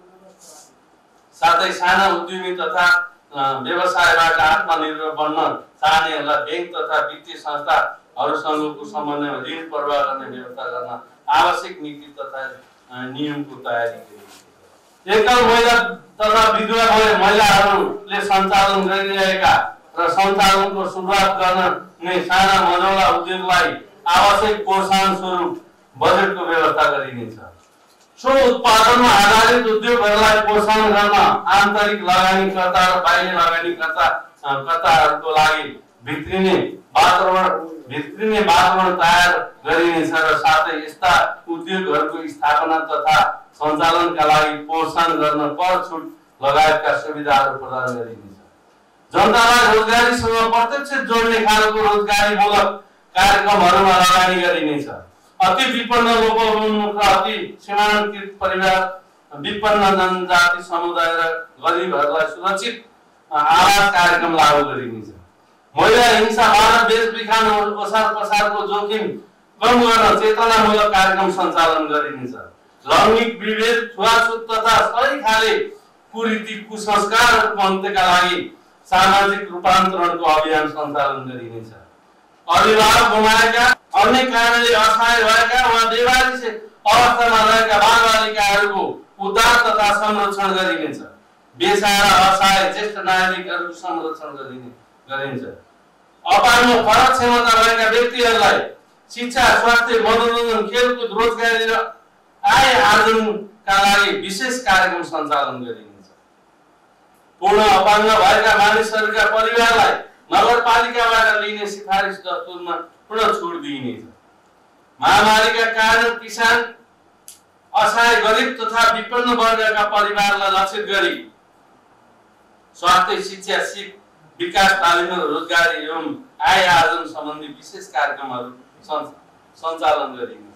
साथै साना उद्यमी तथा व्यवसायबाट आत्मनिर्भर बन्न चाहनेहरूलाई बैंक तथा वित्तीय संस्थाहरूसँगको समन्वयमा ऋण प्रवाह गर्ने व्यवस्था गर्न आवश्यक नीति तथा नियमको तयारी गरिएको। एकल महिला तथा विधवा महिलाहरूले सञ्चालन गरिरहेका र सञ्चालनको सुरुवात गर्ने साना मझौला उद्योगलाई आवश्यक प्रोत्साहन स्वरूप बजेटको व्यवस्था गरिनेछ। सो उत्पादनमा आधारित उद्योगहरूलाई प्रोत्साहन गर्न आन्तरिक लगानीकर्ता र बाह्य लगानीकर्ता कर्ताहरूको लागि भित्रिने वातावरण भित्रिने वातावरण तयार गरिनेछ र साथै यस्ता उद्योगहरूको स्थापना तथा सञ्चालनका लागि प्रोत्साहन गर्न कर छुट लगायतका सुविधाहरू प्रदान गरिनेछ। जनतालाई रोजगारीसँग प्रत्यक्ष जोड्ने खालको रोजगारीमूलक कार्यक्रमहरूमा लगानी गरिनेछ। अति विपन्न लोकोन्मुख र अति सीमान्तकृत परिवार, विपन्न जनजाति समुदाय र गरिबहरूलाई सुरक्षित आवास कार्यक्रम लागू गरिनेछ। महिला हिंसा, मानव बेचबिखन, ओसार पसारको जोखिम कम गर्न चेतनामूलक कार्यक्रम सञ्चालन गरिनेछ। लैङ्गिक विभेद, छुवाछुत तथा सही खाले कुरीति कुसंस्कारहरूको अन्त्यका लागि सामाजिक रूपान्तरणको अभियान सञ्चालन गरिनेछ। अभिभावक गुमाएका, अन्य कारणले असहाय भएका वा बेवारिस अवस्थामा रहेका बालबालिकाहरूको उद्धार तथा संरक्षण गरिनेछ। बेसहारा असहाय ज्येष्ठ नागरिकहरूको संरक्षण गरिने गरिन्छ। अपाङ्ग फरक क्षमता भएका व्यक्तिहरूलाई शिक्षा, स्वास्थ्य, मनोरञ्जन, खेलकुद, रोजगारी र आय आर्जनका लागि विशेष कार्यक्रम सञ्चालन गरिनेछ। पूर्ण अपाङ्ग भएका मानिसहरूका परिवारलाई नगरपालिकाबाट लिने सिफारिस दस्तुरमा पूर्ण छुट दिइनेछ। महामारीका कारण किसान, असहाय, गरिब तथा विपन्न वर्गका परिवारलाई लक्षित गरी स्वास्थ्य, शिक्षा, सिप, विकास, तालिम, रोजगारी एवं आय आर्जन सम्बन्धी विशेष कार्यक्रमहरू सञ्चालन गरिनेछ।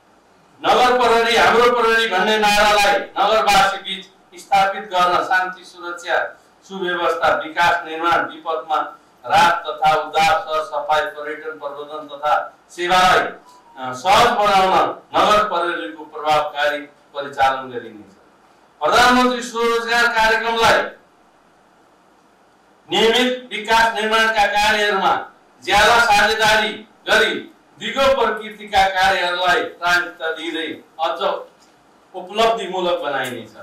नगर प्रहरी हाम्रो प्रहरी भन्ने नारालाई नगरवासी बीच स्थापित गर्न शान्ति, सुरक्षा, सुव्यवस्था, विकास, निर्माण, विपदमा राहत तथा उद्धार, सरसफाई, पर्यटन प्रबन्धन तथा सेवालाई सहज बनाउन नगर प्रहरीको प्रभावकारी परिचालन गरिनेछ। प्रधानमन्त्री स्वरोजगार कार्यक्रमलाई नियमित विकास निर्माणका कार्यहरूमा ज्यादा साझेदारी गरी दिगो प्रकृतिका कार्यहरूलाई प्राथमिकता दिँदै अझ उपलब्धिमूलक बनाइनेछ।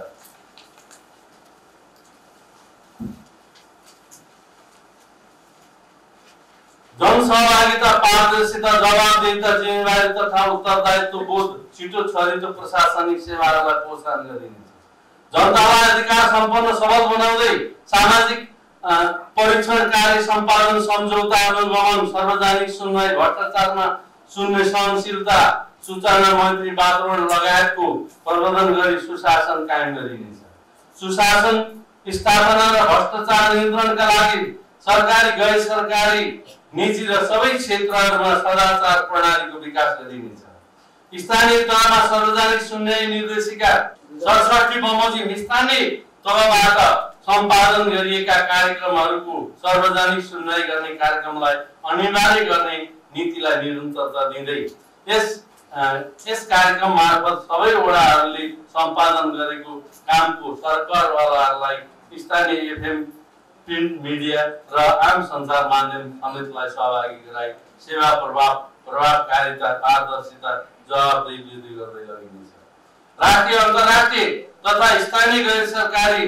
जनसहभागिता, पारदर्शिता, जवाबदेहिता, जिम्मेवारी तथा उत्तरदायित्व बोध, छिटो छरितो प्रशासनिक सेवाहरूलाई प्रोत्साहन गरिनेछ। जनतालाई अधिकार सम्पन्न सबल बनाउँदै सामाजिक परीक्षण कार्य सम्पादन, सम्झौता अनुगमन, सार्वजनिक सुनवाई, भ्रष्टाचारमा सुन्ने सहनशीलता, सूचना मैत्री वातावरण लगायतको प्रबन्धन गरी सुशासन कायम गरिनेछ। सुशासन स्थापना र भ्रष्टाचार नियन्त्रणका लागि सरकारी, गैर सरकारी, निजी र सबै क्षेत्रहरूमा सदाचार प्रणालीको विकास गरिनेछ। स्थानीय तहमा सार्वजनिक सुनवाई निर्देशिका सडसठी बमोजिम स्थानीय तहबाट सम्पादन गरिएका कार्यक्रमहरूको सार्वजनिक सुनवाई गर्ने कार्यक्रमलाई अनिवार्य गर्ने नीतिलाई निरन्तरता दिँदै यस यस कार्यक्रम मार्फत सबै वडाहरूले सम्पादन गरेको कामको सरकारवालाहरूलाई स्थानीय एफएम, प्रिन्ट मिडिया र आम सञ्चार माध्यम समेतलाई सहभागी गराई सेवा प्रभाव प्रभावकारिता, पारदर्शिता, जवाबदेही वृद्धि गर्दै लगिनेछ। राष्ट्रिय, अन्तर्राष्ट्रिय तथा स्थानीय गैर सरकारी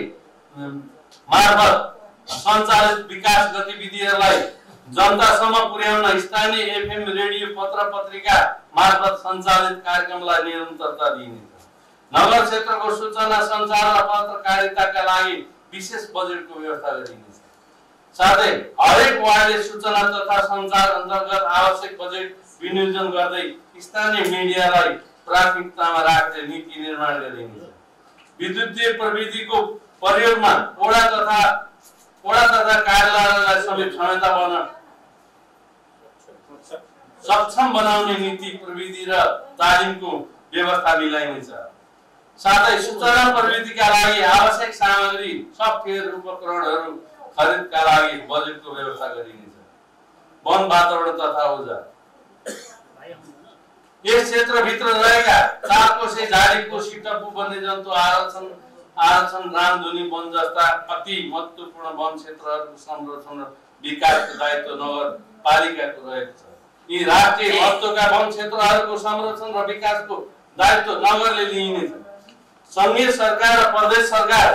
मार्फत सञ्चालित विकास गतिविधिहरूलाई जनतासम्म पुर्याउन स्थानीय एफएम, रेडियो, पत्र पत्रिका मार्फत सञ्चालित कार्यक्रमलाई निरन्तरता दिइनेछ। नगर क्षेत्रको सूचना सञ्चार र पत्रकारिताका लागि विशेष बजेटको व्यवस्था गरिनेछ। साथै हरेक वार्डले सूचना तथा सञ्चार अन्तर्गत आवश्यक बजेट विनियोजन गर्दै स्थानीय मिडियालाई प्राथमिकतामा राख्दै नीति निर्माण गरिनेछ। विद्युतीय प्रविधिको प्रयोगमा वडा तथा वडा तथा कार्यालयलाई समेत क्षमता बनाउन सक्षम बनाउने नीति प्रविधि र तालिमको व्यवस्था मिलाइनेछ। साथै सूचना प्रविधिका लागि आवश्यक सामग्री सफ्टवेयर उपकरणहरू खरिदका लागि बजेटको व्यवस्था गरिनेछ। वन वातावरण तथा ऊर्जा यस क्षेत्रभित्र रहेका चार कोसे झाडी कोशी टप्पु वन्यजन्तु आरक्षण आरक्षण रामधुनी वन जस्ता अति महत्त्वपूर्ण वन क्षेत्रहरूको संरक्षण र विकासको दायित्व नगरपालिकाको रहेको छ। यी राष्ट्रिय महत्त्वका वन क्षेत्रहरूको संरक्षण र विकासको दायित्व नगरले लिइनेछ। संघीय सरकार र प्रदेश सरकार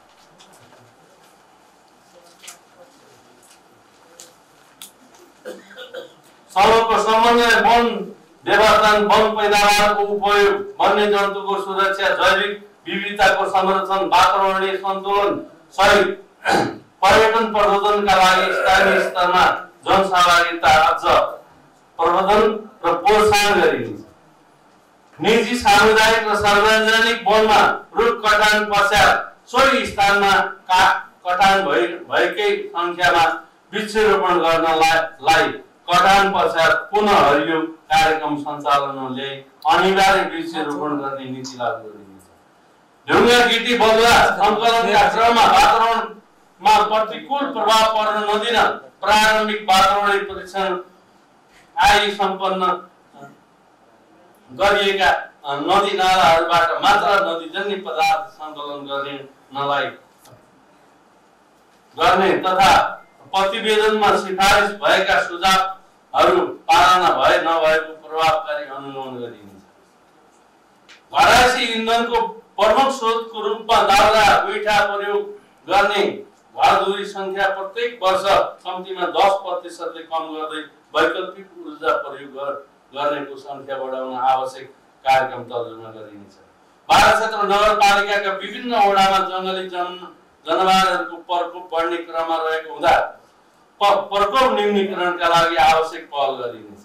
सबको समन्वय वन व्यवस्थापन, वन पैदावारको उपयोग, वन्यजन्तुको सुरक्षा, जैविक विविधताको संरक्षण, वातावरणीय सन्तुलन सहित पर्यटन प्रबन्धनका लागि स्थानीय स्तरमा जनसहभागिता अझ प्रबन्धन र प्रोत्साहन गरिनेछ। निजी, सामुदायिक र सार्वजनिक वनमा रुख कटान पश्चात सोही स्थानमा कटान भइ भएकै संख्यामा वृक्षारोपण गर्नलाई कटान पश्चात पुनः हरियो कार्यक्रम सञ्चालन ल्याई अनिवार्य वृक्षारोपण गर्ने नीति लागू गरिनेछ। ढुङ्गा, गिटी, बलुवा सङ्कलनका क्रममा वातावरणमा प्रतिकूल प्रभाव पर्न नदिन प्रारम्भिक वातावरणीय परीक्षण आइ सम्पन्न गरिएका नदी नालाहरूबाट मात्र नदीजन्य पदार्थ सङ्कलन गर्ने नलाई गर्ने तथा प्रतिवेदनमा सिफारिस भएका सुझावहरू पालना भए नभएको प्रभावकारी अनुगमन गरिनेछ। घरायसी इन्धनको प्रमुख स्रोतको रूपमा दाउरा गोइठा प्रयोग गर्ने घरधुरी संख्या प्रत्येक वर्ष कम्तीमा दस प्रतिशतले कम गर्दै वैकल्पिक ऊर्जा प्रयोग गर्नेको संख्या बढाउन आवश्यक कार्यक्रम तर्जुमा गरिनेछ। बारा क्षेत्र नगरपालिकाका विभिन्न वडामा जंगली जन जनावरहरूको प्रकोप बढ्ने क्रममा रहेको हुँदा प्रकोप न्यूनीकरणका लागि आवश्यक पहल गरिनेछ।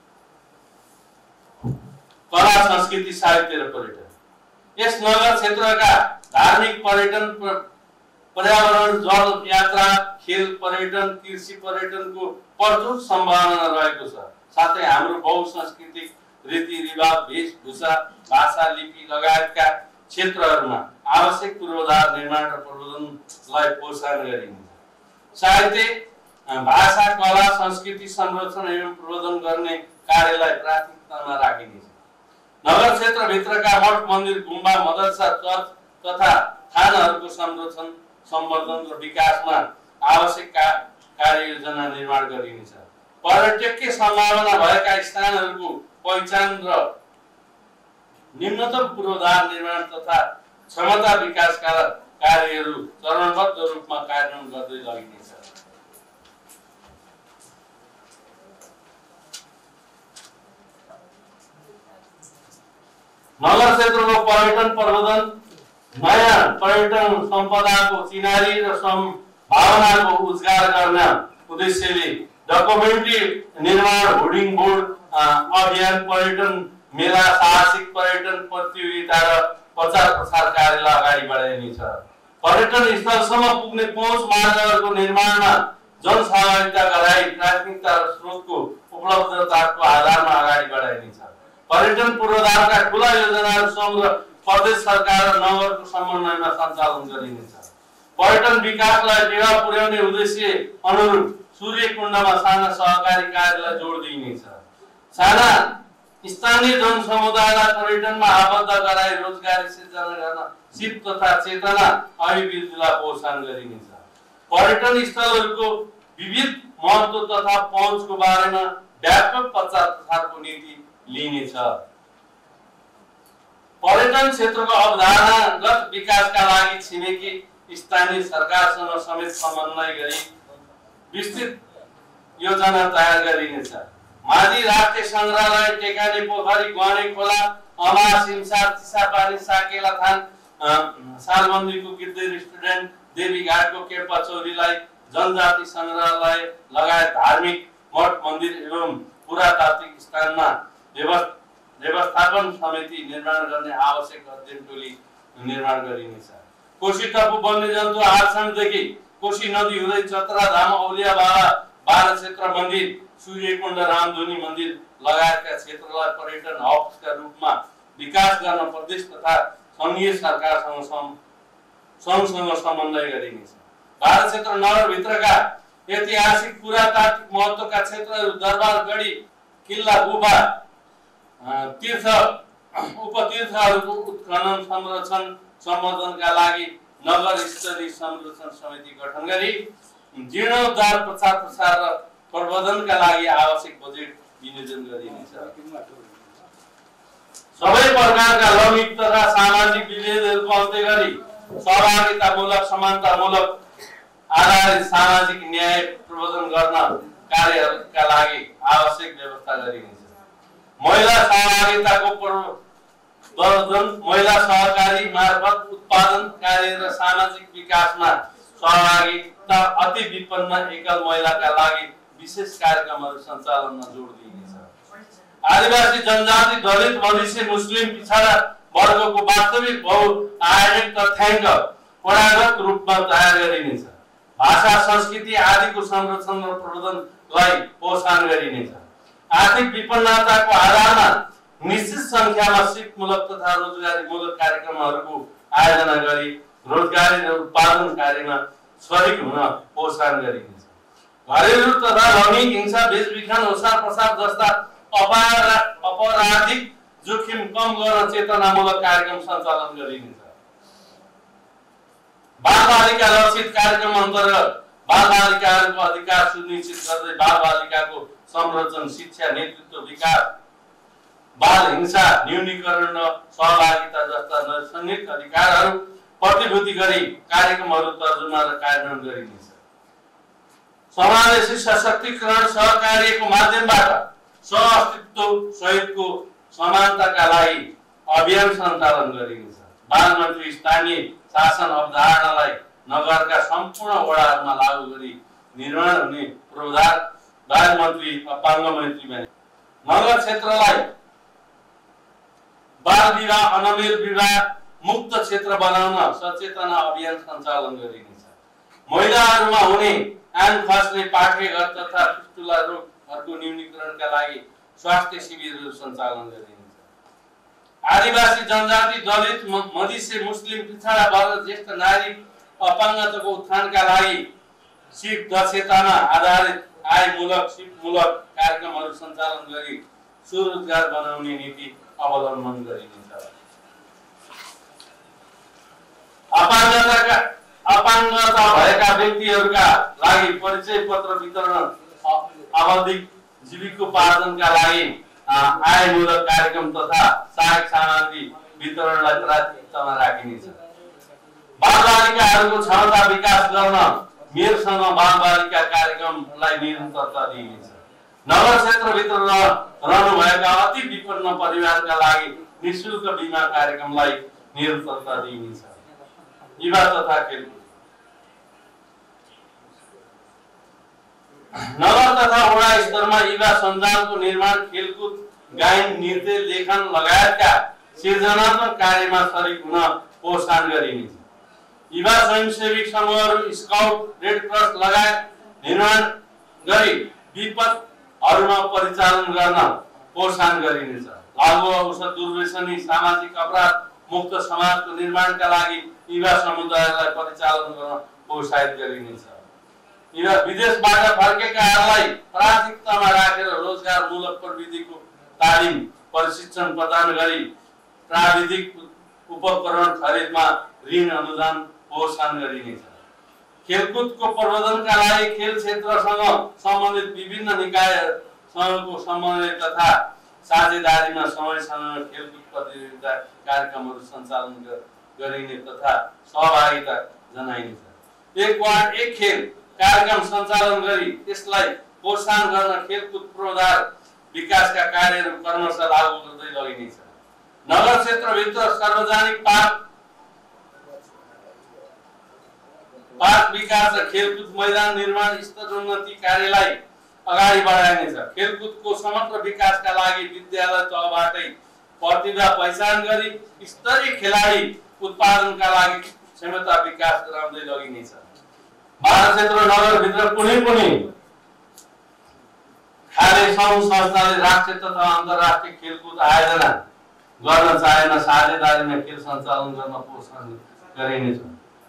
कला, संस्कृति, साहित्य र पर्यटन यस नगर क्षेत्रका धार्मिक, पर्यटन, पर्यावरण, जल यात्रा, खेल पर्यटन, कृषि पर्यटनको प्रचुर सम्भावना रहेको छ। साथै हाम्रो बहुसांस्कृतिक रीतिरिवाज, वेशभूषा, भाषा, लिपि लगायतका क्षेत्रहरूमा आवश्यक पूर्वाधार निर्माण र प्रबन्धनलाई प्रोत्साहन गरिनेछ। साहित्य, भाषा, कला, संस्कृति संरक्षण एवं प्रबन्धन गर्ने कार्यलाई प्राथमिकतामा राखिनेछ। नगर क्षेत्रभित्रका मठ, मन्दिर, गुम्बा, मदरसा, चर्च तथा थानाहरूको संरक्षण, सम्वर्धन र विकासमा आवश्यक कार्ययोजना निर्माण गरिनेछ। पर्यटकीय सम्भावना भएका स्थानहरूको पहिचान र निम्नतम पूर्वाधार निर्माण तथा क्षमता विकासका कार्यहरू चरणबद्ध रूपमा कार्यान्वयन गर्दै लगिनेछ। नगर क्षेत्रको पर्यटन प्रबन्धन, नयाँ पर्यटन सम्पदाको चिनारी र सम्भावनाको उजागर गर्न उद्देश्यले डकुमेन्ट्री निर्माण, होर्डिङ बोर्ड अभियान, पर्यटन मेला, साहसिक पर्यटन प्रतियोगिता र प्रचार प्रसार कार्यलाई अगाडि बढाइनेछ। पर्यटन स्थलसम्म पुग्ने पहुँच मार्गहरूको निर्माणमा जनसहभागिता गराई प्राथमिकता र स्रोतको उपलब्धताको आधारमा अगाडि बढाइनेछ। पर्यटन पूर्वाधारका ठूला योजनाहरू सङ्घ र प्रदेश सरकार र नगरको समन्वयमा सञ्चालन गरिनेछ। पर्यटन विकासलाई टेवा पुर्याउने उद्देश्य अनुरूप सूर्यकुण्डमा साना सहकारी कार्यलाई जोड दिइनेछ। साना स्थानीय जनसमुदायलाई पर्यटनमा आबद्ध गराई रोजगारी सृजना गर्न सिप तथा चेतना अभिवृद्धिलाई प्रोत्साहन गरिनेछ। पर्यटन स्थलहरूको विविध महत्त्व तथा पहुँचको बारेमा व्यापक प्रचार प्रसारको नीति लिइनेछ। पर्यटन क्षेत्रको अवधारणागत विकासका लागि छिमेकी स्थानीय सरकारसँग समेत समन्वय गरी विस्तृत योजना तयार गरिनेछ। माझी राष्ट्रिय संग्रहालय, टेकाने पोखरी, ग्वाने खोला, अमा, सिमसार, चिसापानी, साकेला थान, सालबन्दीको गिद्दे रेस्टुरेन्ट, देवी घाटको केपा चौरीलाई जनजाति संग्रहालय लगायत धार्मिक मठ, मन्दिर एवं पुरातात्विक स्थानमा व्यवस्थापन समिति निर्माण गर्ने आवश्यक अध्ययन टोली निर्माण गरिनेछ। कोशी टापु वन्यजन्तु आरक्षणदेखि कोशी नदी हुँदै चतरा धाम औलिया बाबा बाल क्षेत्र मन्दिर सूर्यकुण्ड रामधुनी मन्दिर लगायतका क्षेत्रलाई पर्यटन हबका रूपमा विकास गर्न प्रदेश तथा सङ्घीय सरकारसँग सङ्घसँग समन्वय गरिनेछ। बाल क्षेत्र नगरभित्रका ऐतिहासिक पुरातात्विक महत्त्वका क्षेत्रहरू दरबारगढी किल्ला गुफा तीर्थ उपतीर्थहरूको उत्खनन संरक्षण सम्वर्धनका लागि नगर स्तरीय संरक्षण समिति गठन गरी जीर्णोद्धार प्रचार प्रसार र प्रबन्धनका लागि आवश्यक बजेट विनियोजन गरिनेछ। सबै प्रकारका लौकिक तथा सामाजिक विभेदहरूको अन्त्य गरी सहभागितामूलक समानतामूलक आधारित सामाजिक न्याय प्रवर्धन गर्न कार्यहरूका लागि आवश्यक व्यवस्था गरिनेछ। महिला सहभागिताको प्रवर्धन, महिला सहकारी मार्फत उत्पादन कार्य र सामाजिक विकासमा सहभागिता, अति विपन्न एकल महिलाका लागि विशेष कार्यक्रमहरू सञ्चालनमा जोड दिइनेछ। आदिवासी जनजाति दलित मधेसी मुस्लिम पिछडा वर्गको वास्तविक बहुआयामिक तथ्याङ्क प्रणागत रूपमा तयार गरिनेछ। भाषा संस्कृति आदिको संरक्षण र प्रवर्धनलाई प्रोत्साहन गरिनेछ। आर्थिक विपन्नताको आधारमा निश्चित संख्यामा सिपमूलक तथा रोजगारीमूलक कार्यक्रमहरूको आयोजना गरी रोजगारी र उत्पादन कार्यमा शरीक हुन प्रोत्साहन गरिनेछ। घरेलु तथा लैङ्गिक हिंसा, बेचबिखन, ओसार पसार जस्ता अपराधिक जोखिम कम गर्न चेतनामूलक कार्यक्रम सञ्चालन गरिनेछ। बाल बालिका लक्षित कार्यक्रम अन्तर्गत बाल बालिकाहरूको अधिकार सुनिश्चित गर्दै बाल बालिकाको संरक्षण, शिक्षा, नेतृत्व, विकास, बाल हिंसा न्यूनीकरण र सहभागिता जस्ता नैसर्गिक अधिकारहरू प्रतिभूति गरी कार्यक्रमहरू तर्जुमा र कार्यान्वयन गरिनेछ। समावेशी सशक्तिकरण सहकार्यको माध्यमबाट सहअस्तित्व सहितको समानताका लागि अभियान सञ्चालन गरिनेछ। बाल मन्त्री स्थानीय शासन अवधारणालाई नगरका सम्पूर्ण वडाहरूमा लागू गरी निर्माण हुने पूर्वाधार बाल मन्त्री अपाङ्ग मन्त्री बने। नगर क्षेत्रलाई बाल विवाह, अनमेल विवाह मुक्त क्षेत्र बनाउन सचेतना अभियान सञ्चालन गरिनेछ। महिलाहरूमा हुने आन खस्ने पाठेघर तथा फिस्टुला रोगहरूको न्यूनीकरणका लागि स्वास्थ्य शिविरहरू सञ्चालन गरिनेछ। आदिवासी जनजाति दलित मधेसी मुस्लिम पिछडा वर्ग ज्येष्ठ नारी अपाङ्गताको उत्थानका लागि सिप दक्षतामा आधारित आयमूलक सिपमूलक कार्यक्रमहरू सञ्चालन गरी स्वरोजगार बनाउने नीति अवलम्बन गरिनेछ। अपाङ्गताका अपाङ्गता भएका व्यक्तिहरूका लागि परिचय पत्र वितरण, आवधिक जीविकोपार्जनका लागि आयमूलक कार्यक्रम तथा सहायक सामग्री वितरणलाई प्राथमिकतामा राखिनेछ। बाल बालिकाहरूको क्षमता विकास गर्न मेरसँग बाल बालिका कार्यक्रमलाई निरन्तरता दिइनेछ। नगर क्षेत्रभित्र रहनुभएका अति विपन्न परिवारका लागि निःशुल्क बिमा कार्यक्रमलाई निरन्तरता दिइनेछ। युवा तथा खेलकुद, नगर तथा वडा स्तरमा युवा सञ्जालको निर्माण, खेलकुद, गायन, नृत्य, लेखन लगायतका सृजनात्मक कार्यमा शरीक हुन प्रोत्साहन गरिनेछ। युवा स्वयंसेवी समूहहरू, स्काउट, रेड क्रस लगायत निर्माण गरी विपदहरूमा परिचालन गर्न प्रोत्साहन गरिनेछ। लागु औषध, दुर्व्यसनी, सामाजिक अपराध मुक्त समाजको निर्माणका लागि युवा समुदायलाई परिचालन गर्न प्रोत्साहित गरिनेछ। युवा विदेशबाट फर्केकाहरूलाई प्राथमिकतामा राखेर रोजगारमूलक प्रविधिको तालिम प्रशिक्षण प्रदान गरी प्राविधिक उपकरण खरिदमा ऋण अनुदान प्रोत्साहन गरिनेछ। खेलकुदको प्रवर्धनका लागि खेल क्षेत्रसँग सम्बन्धित विभिन्न निकायसँगको समन्वय तथा साझेदारीमा समयसँग खेलकुद प्रतियोगिता कार्यक्रमहरू सञ्चालन गरिने तथा सहभागिता जनाइनेछ। एक वार्ड एक खेल कार्यक्रम सञ्चालन गरी त्यसलाई प्रोत्साहन गर्न खेलकुद पूर्वाधार विकासका कार्यहरू क्रमशः लागू गर्दै लगिनेछ। नगर क्षेत्रभित्र सार्वजनिक पार्क पार्क विकास र खेलकुद मैदान निर्माण स्तरोन्नति कार्यलाई अगाडि बढाइनेछ। खेलकुदको समग्र विकासका लागि विद्यालय तहबाटै प्रतिभा पहिचान गरी स्तरीय खेलाडी उत्पादनका लागि क्षमता विकास गराउँदै लगिनेछ। बाह्र क्षेत्र नगरभित्र कुनै पनि खाले सङ्घ संस्थाले राष्ट्रिय तथा अन्तर्राष्ट्रिय खेलकुद आयोजना गर्न चाहेमा साझेदारीमा खेल सञ्चालन गर्न प्रोत्साहन गरिनेछ।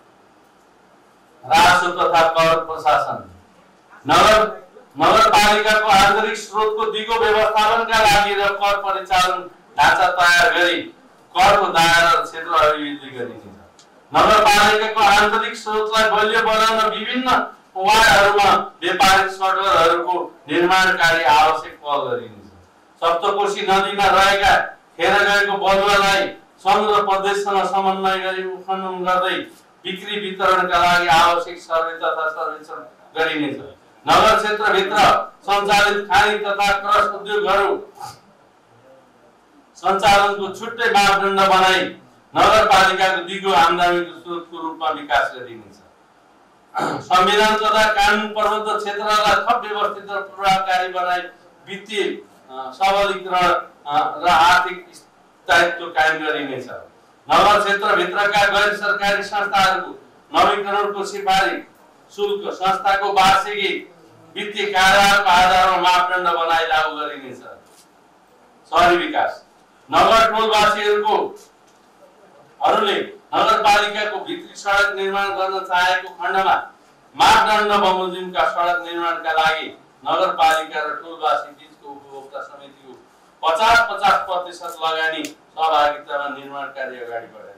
राजस्व तथा कर प्रशासन नगर नगरपालिकाको आन्तरिक स्रोतको दिगो व्यवस्थापनका लागि र कर परिचालन ढाँचा तयार गरी करको दायरा र क्षेत्र अभिवृद्धि गरिनेछ। नगरपालिकाको आन्तरिक स्रोतलाई बलियो बनाउन विभिन्न वार्डहरूमा व्यापारिक सडकहरूको निर्माण कार्य आवश्यक पहल गरिनेछ। सप्तकोशी नदीमा रहेका खेर गएको बलुवालाई सङ्घ र प्रदेशसँग समन्वय गरी उत्खनन गर्दै बिक्री वितरणका लागि आवश्यक सर्वे तथा सर्वेक्षण गरिनेछ। नगर क्षेत्रभित्र सञ्चालित खानी तथा क्रस उद्योगहरू सञ्चालनको छुट्टै मापदण्ड बनाई नगरपालिकाको दिगो आम्दानीको स्रोतको रूपमा विकास गरिनेछ। संविधान तथा कानुन प्रबद्ध क्षेत्रलाई थप व्यवस्थित र प्रभावकारी बनाई वित्तीय सबलीकरण र आर्थिक स्थायित्व कायम गरिनेछ। नगर क्षेत्रभित्रका गैर सरकारी संस्थाहरूको नवीकरणको सिफारिस शुल्क संस्थाको वार्षिकी वित्तीय कार्यको आधारमा मापदण्ड बनाई लागू गरिनेछ। शहरी विकास नगर टोलवासीहरूको हरूले नगरपालिकाको भित्री सडक निर्माण गर्न चाहेको खण्डमा मापदण्ड बमोजिमका सडक निर्माणका लागि नगरपालिका र टोलवासी बीचको उपभोक्ता समितिको पचास पचास प्रतिशत लगानी सहभागितामा निर्माण कार्य अगाडि बढाइनेछ।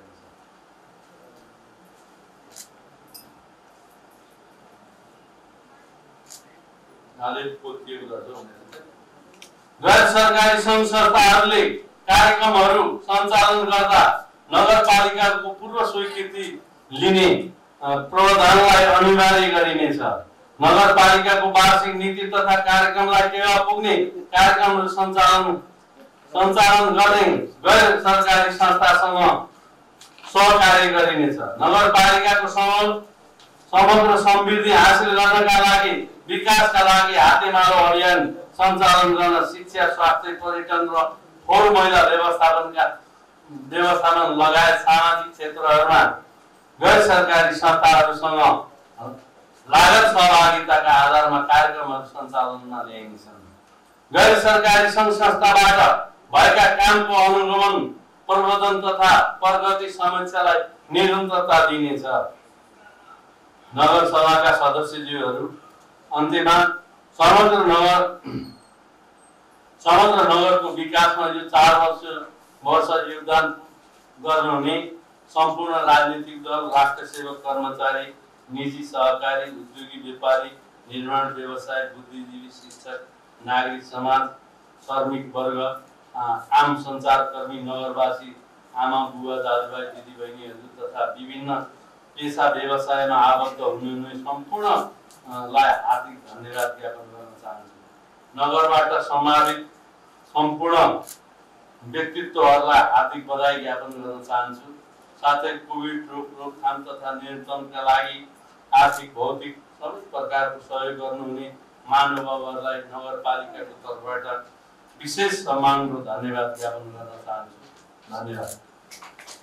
गैर सरकारी सङ्घ संस्थाहरूले कार्यक्रमहरू सञ्चालन गर्दा नगरपालिकाको पूर्व स्वीकृति लिने प्रावधानलाई अनिवार्य गरिनेछ। नगरपालिकाको वार्षिक नीति तथा कार्यक्रमलाई टेवा पुग्ने कार्यक्रमहरू सञ्चालन सञ्चालन गर्ने गैर सरकारी संस्थासँग सहकार्य गरिनेछ। नगरपालिकाको समग्र समृद्धि हासिल गर्नका लागि विकासका लागि हातेमालो अभियान सञ्चालन गर्न शिक्षा, स्वास्थ्य, पर्यटन र फोहोर मैला व्यवस्थापनका व्यवस्थापन लगायत सामाजिक क्षेत्रहरूमा गैर सरकारी संस्थाहरूसँग लागत सहभागिताका आधारमा कार्यक्रमहरू सञ्चालनमा ल्याइनेछन्। गैर सरकारी सङ्घ संस्थाबाट भएका कामको अनुगमन, प्रबन्धन तथा प्रगति समीक्षालाई निरन्तरता दिइनेछ। नगर सभाका सदस्यज्यूहरू अन्त्यमा समग्र नगर समग्र नगरको विकासमा यो चार वर्ष वर्ष योगदान गर्नुहुने सम्पूर्ण राजनीतिक दल, राष्ट्र सेवक, कर्मचारी, निजी सहकारी, उद्योगी, व्यापारी, निर्माण व्यवसाय, बुद्धिजीवी, शिक्षक, नागरिक समाज, श्रमिक वर्ग, आम सञ्चारकर्मी, नगरवासी, आमा बुवा, दाजुभाइ, दिदीबहिनीहरू तथा विभिन्न पेसा व्यवसायमा आबद्ध हुनुहुने सम्पूर्णलाई हार्दिक धन्यवाद ज्ञापन गर्न चाहन्छु। नगरबाट सम्मानित सम्पूर्ण व्यक्तित्वहरूलाई हार्दिक बधाई ज्ञापन गर्न चाहन्छु। साथै कोभिड रोग रोकथाम तथा नियन्त्रणका लागि आर्थिक, भौतिक सबै प्रकारको सहयोग गर्नुहुने महानुभावहरूलाई नगरपालिकाको तर्फबाट विशेष सम्मान र धन्यवाद ज्ञापन गर्न चाहन्छु। धन्यवाद।